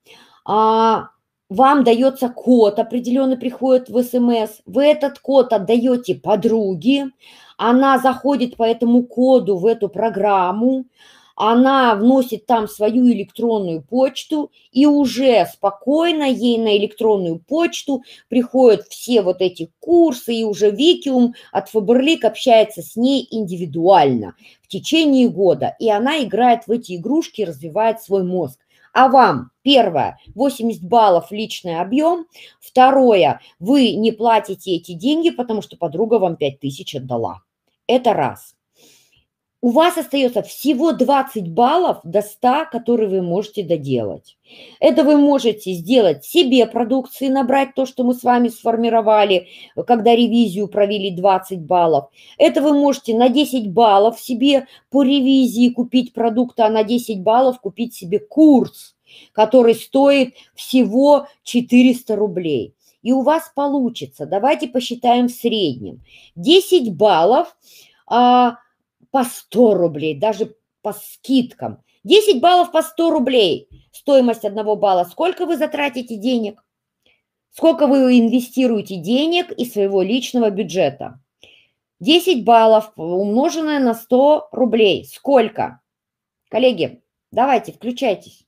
вам дается код определенный, приходит в СМС, вы этот код отдаете подруге, она заходит по этому коду в эту программу, она вносит там свою электронную почту, и уже спокойно ей на электронную почту приходят все вот эти курсы, и уже Викиум от Faberlic общается с ней индивидуально в течение года, и она играет в эти игрушки, развивает свой мозг. А вам, первое, восемьдесят баллов личный объем, второе, вы не платите эти деньги, потому что подруга вам пять тысяч отдала. Это раз. У вас остается всего двадцать баллов до ста, которые вы можете доделать. Это вы можете сделать себе продукции, набрать то, что мы с вами сформировали, когда ревизию провели двадцать баллов. Это вы можете на десять баллов себе по ревизии купить продукты, а на десять баллов купить себе курс, который стоит всего четыреста рублей. И у вас получится, давайте посчитаем в среднем, десять баллов а, по сто рублей, даже по скидкам. десять баллов по сто рублей, стоимость одного балла. Сколько вы затратите денег? Сколько вы инвестируете денег из своего личного бюджета? десять баллов умноженное на сто рублей. Сколько? Коллеги, давайте, включайтесь.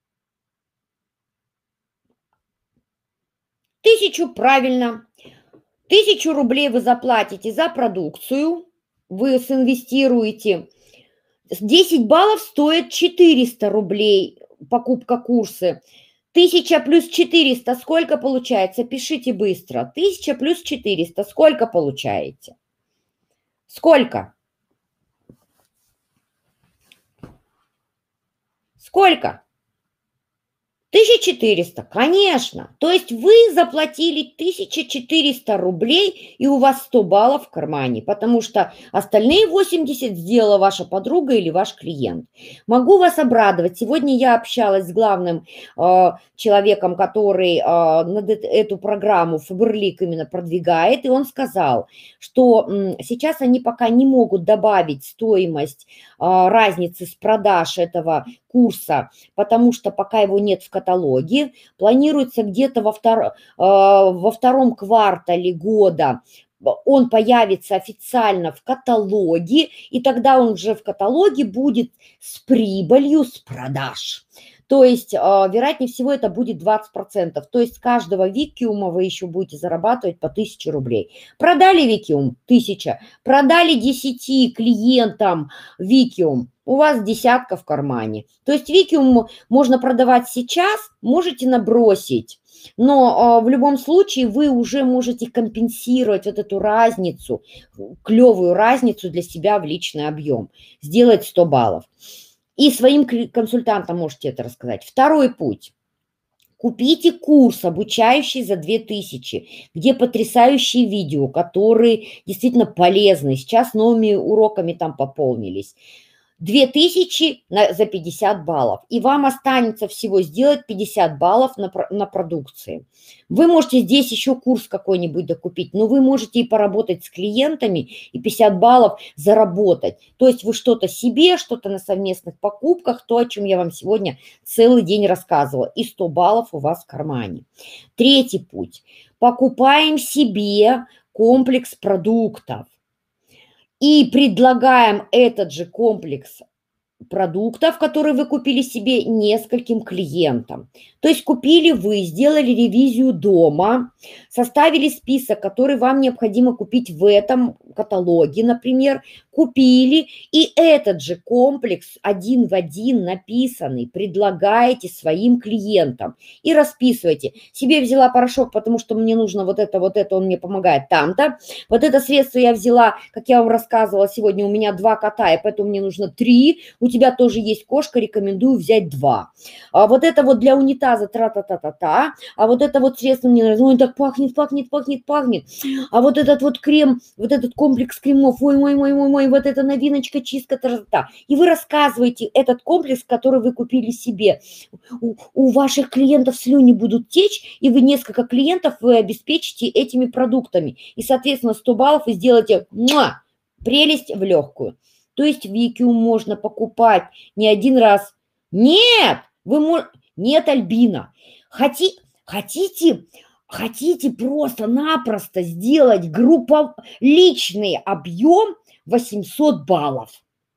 Тысячу, правильно. Тысячу рублей вы заплатите за продукцию, вы синвестируете. десять баллов стоит четыреста рублей покупка курса. Тысяча плюс четыреста, сколько получается? Пишите быстро. Тысяча плюс четыреста, сколько получаете? Сколько? Сколько? тысяча четыреста, конечно. То есть вы заплатили тысячу четыреста рублей, и у вас сто баллов в кармане, потому что остальные восемьдесят сделала ваша подруга или ваш клиент. Могу вас обрадовать. Сегодня я общалась с главным э, человеком, который э, над эту программу Faberlic именно продвигает, и он сказал, что э, сейчас они пока не могут добавить стоимость э, разницы с продаж этого курса, потому что пока его нет в каталоге, планируется где-то во, втор... во втором квартале года он появится официально в каталоге, и тогда он уже в каталоге будет с прибылью с продаж. То есть, вероятнее всего, это будет двадцать процентов. То есть с каждого Викиума вы еще будете зарабатывать по тысяче рублей. Продали Викиум – тысяча. Продали десяти клиентам Викиум – у вас десятка в кармане. То есть Викиум можно продавать сейчас, можете набросить. Но в любом случае вы уже можете компенсировать вот эту разницу, клевую разницу для себя в личный объем. Сделать сто баллов. И своим консультантам можете это рассказать. Второй путь. Купите курс, обучающий за две тысячи, где потрясающие видео, которые действительно полезны. Сейчас новыми уроками там пополнились. две тысячи на, за пятьдесят баллов, и вам останется всего сделать пятьдесят баллов на, на продукции. Вы можете здесь еще курс какой-нибудь докупить, но вы можете и поработать с клиентами, и пятьдесят баллов заработать. То есть вы что-то себе, что-то на совместных покупках, то, о чем я вам сегодня целый день рассказывала, и сто баллов у вас в кармане. Третий путь. Покупаем себе комплекс продуктов. И предлагаем этот же комплекс продуктов, которые вы купили себе, нескольким клиентам. То есть купили вы, сделали ревизию дома, составили список, который вам необходимо купить в этом каталоге, например, купили, и этот же комплекс один в один написанный предлагаете своим клиентам и расписываете. Себе взяла порошок, потому что мне нужно вот это, вот это, он мне помогает там-то. Вот это средство я взяла, как я вам рассказывала сегодня, у меня два кота, и поэтому мне нужно три. У тебя тоже есть кошка, рекомендую взять два. А вот это вот для унитаза тра-та-та-та-та, а вот это вот средство мне нравится, ой, так пахнет, пахнет, пахнет, пахнет. А вот этот вот крем, вот этот комплекс кремов, ой, ой, ой, ой, ой, вот эта новиночка, чистка, тра-та-та. И вы рассказываете этот комплекс, который вы купили себе. У, у ваших клиентов слюни будут течь, и вы несколько клиентов вы обеспечите этими продуктами. И, соответственно, сто баллов вы сделаете муа, прелесть в легкую. То есть Викиум можно покупать не один раз. Нет, вы можете... Нет, Альбина. Хоти... Хотите... Хотите просто-напросто сделать группа... личный объем восемьсот баллов.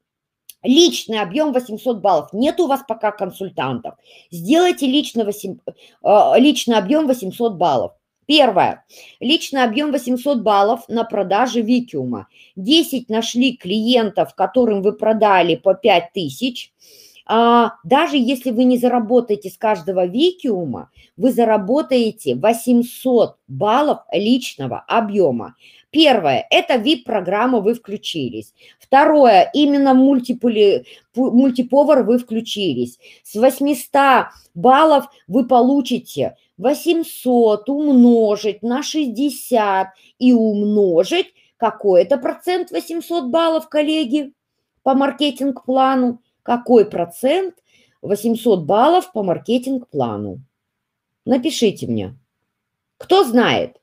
Личный объем восемьсот баллов. Нет у вас пока консультантов. Сделайте личный, восемь... личный объем восемьсот баллов. Первое. Личный объем восемьсот баллов на продаже Викиума. десять нашли клиентов, которым вы продали по пять тысяч. А, даже если вы не заработаете с каждого Викиума, вы заработаете восемьсот баллов личного объема. Первое, это ви ай пи-программа, вы включились. Второе, именно мультиполи, мультиповар вы включились. С восьмисот баллов вы получите восемьсот умножить на шестьдесят и умножить какой-то процент восемьсот баллов, коллеги, по маркетинг-плану. Какой процент восемьсот баллов по маркетинг-плану? Напишите мне. Кто знает?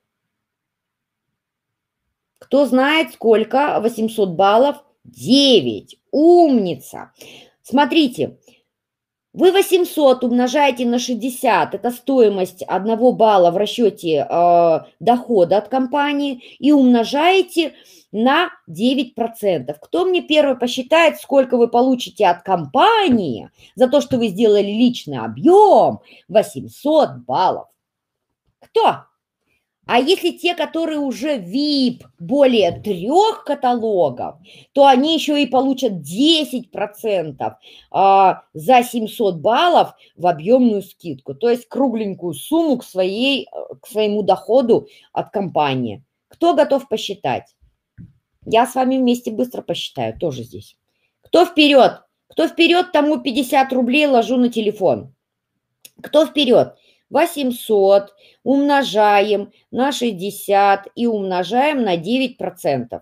Кто знает, сколько восемьсот баллов? девять. Умница. Смотрите, вы восемьсот умножаете на шестьдесят, это стоимость одного балла в расчете э, дохода от компании, и умножаете на девять процентов. Кто мне первый посчитает, сколько вы получите от компании за то, что вы сделали личный объем восемьсот баллов? Кто? А если те, которые уже ви ай пи более трех каталогов, то они еще и получат десять процентов а, за семьсот баллов в объемную скидку, то есть кругленькую сумму к, своей, к своему доходу от компании. Кто готов посчитать? Я с вами вместе быстро посчитаю, тоже здесь. Кто вперед? Кто вперед, тому пятьдесят рублей ложу на телефон. Кто вперед? восемьсот умножаем на шестьдесят и умножаем на девять процентов.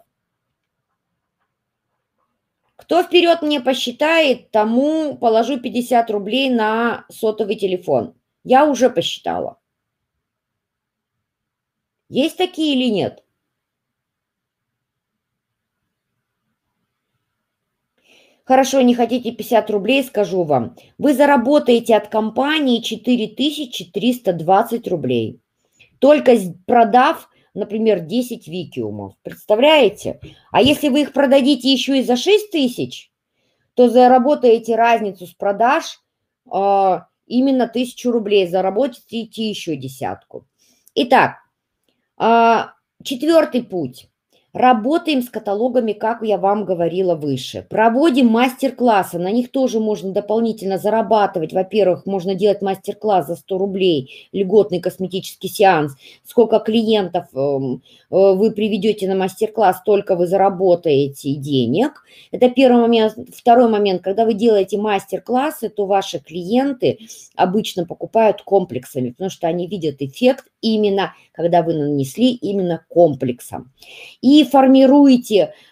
Кто вперед мне посчитает, тому положу пятьдесят рублей на сотовый телефон. Я уже посчитала. Есть такие или нет? Хорошо, не хотите пятьдесят рублей, скажу вам. Вы заработаете от компании четыре тысячи триста двадцать рублей. Только продав, например, десять Викиумов. Представляете? А если вы их продадите еще и за шесть тысяч, то заработаете разницу с продаж э, именно тысячу рублей. Заработаете еще десятку. Итак, э, четвертый путь. Работаем с каталогами, как я вам говорила выше. Проводим мастер-классы, на них тоже можно дополнительно зарабатывать. Во-первых, можно делать мастер-класс за сто рублей, льготный косметический сеанс. Сколько клиентов вы приведете на мастер-класс, столько вы заработаете денег. Это первый момент. Второй момент, когда вы делаете мастер-классы, то ваши клиенты обычно покупают комплексами, потому что они видят эффект именно, когда вы нанесли именно комплексом. И формируете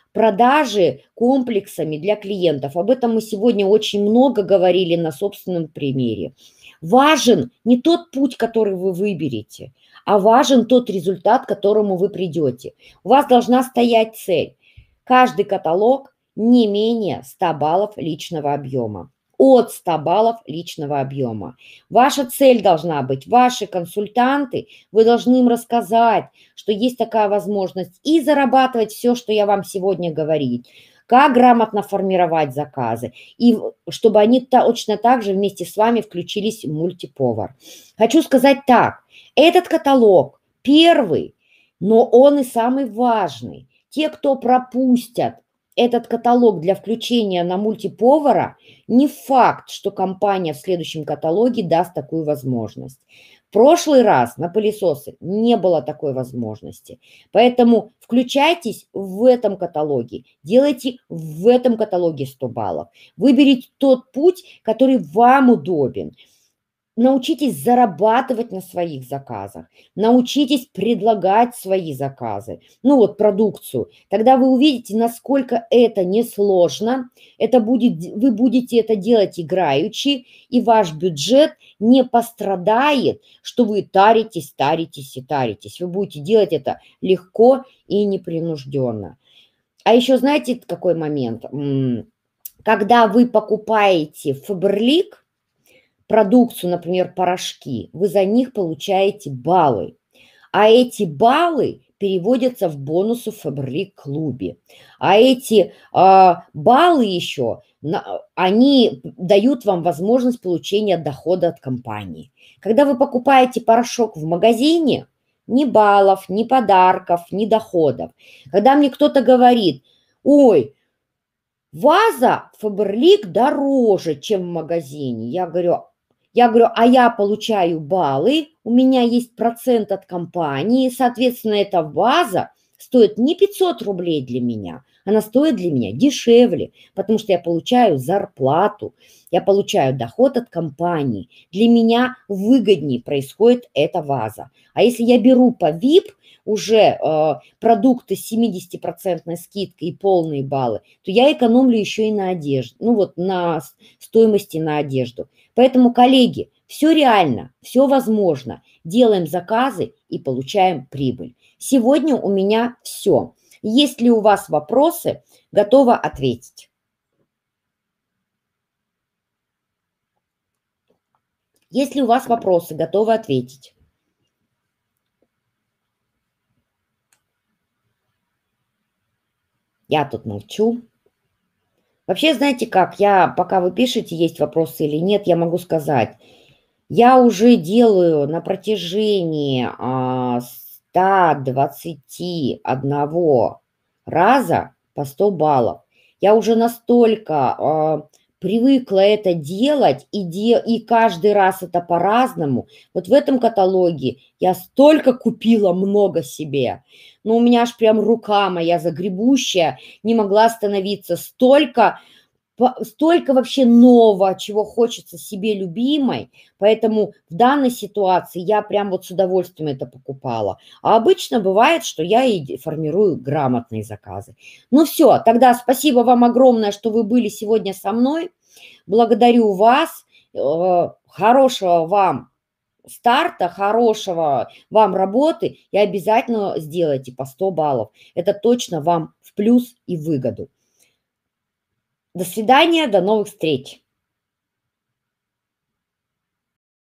продажи комплексами для клиентов. Об этом мы сегодня очень много говорили на собственном примере. Важен не тот путь, который вы выберете, а важен тот результат, к которому вы придете. У вас должна стоять цель. Каждый каталог не менее ста баллов личного объема. От ста баллов личного объема. Ваша цель должна быть, ваши консультанты, вы должны им рассказать, что есть такая возможность и зарабатывать все, что я вам сегодня говорю, как грамотно формировать заказы, и чтобы они точно так же вместе с вами включились в мультиповар. Хочу сказать так, этот каталог первый, но он и самый важный. Те, кто пропустят этот каталог для включения на мультиповара, не факт, что компания в следующем каталоге даст такую возможность. В прошлый раз на пылесосы не было такой возможности. Поэтому включайтесь в этом каталоге, делайте в этом каталоге сто баллов. Выберите тот путь, который вам удобен. Научитесь зарабатывать на своих заказах, научитесь предлагать свои заказы, ну вот продукцию. Тогда вы увидите, насколько это несложно, это будет, вы будете это делать играючи, и ваш бюджет не пострадает, что вы таритесь, таритесь и таритесь. Вы будете делать это легко и непринужденно. А еще знаете какой момент? Когда вы покупаете Faberlic, продукцию, например, порошки, вы за них получаете баллы. А эти баллы переводятся в бонусы в Faberlic клубе. А эти э, баллы еще, на, они дают вам возможность получения дохода от компании. Когда вы покупаете порошок в магазине, ни баллов, ни подарков, ни доходов. Когда мне кто-то говорит, ой, ваза Faberlic дороже, чем в магазине, я говорю, Я говорю, а я получаю баллы, у меня есть процент от компании, соответственно, эта ваза стоит не пятьсот рублей для меня, она стоит для меня дешевле, потому что я получаю зарплату, я получаю доход от компании. Для меня выгоднее происходит эта ваза. А если я беру по ви ай пи уже э, продукты с семидесятипроцентной скидкой и полные баллы, то я экономлю еще и на одежде, ну вот на стоимости на одежду. Поэтому, коллеги, все реально, все возможно. Делаем заказы и получаем прибыль. Сегодня у меня все. Есть ли у вас вопросы, готова ответить. Есть ли у вас вопросы, готова ответить. Я тут молчу. Вообще, знаете как, я, пока вы пишете, есть вопросы или нет, я могу сказать, я уже делаю на протяжении а, ста двадцати одного раза по сто баллов. Я уже настолько а, привыкла это делать, и, де, и каждый раз это по-разному. Вот в этом каталоге я столько купила много себе, но у меня аж прям рука моя загребущая, не могла остановиться. Столько, столько вообще нового, чего хочется себе любимой, поэтому в данной ситуации я прям вот с удовольствием это покупала. А обычно бывает, что я и формирую грамотные заказы. Ну все, тогда спасибо вам огромное, что вы были сегодня со мной. Благодарю вас. Хорошего вам старта, хорошего вам работы, и обязательно сделайте по сто баллов. Это точно вам в плюс и выгоду. До свидания, до новых встреч.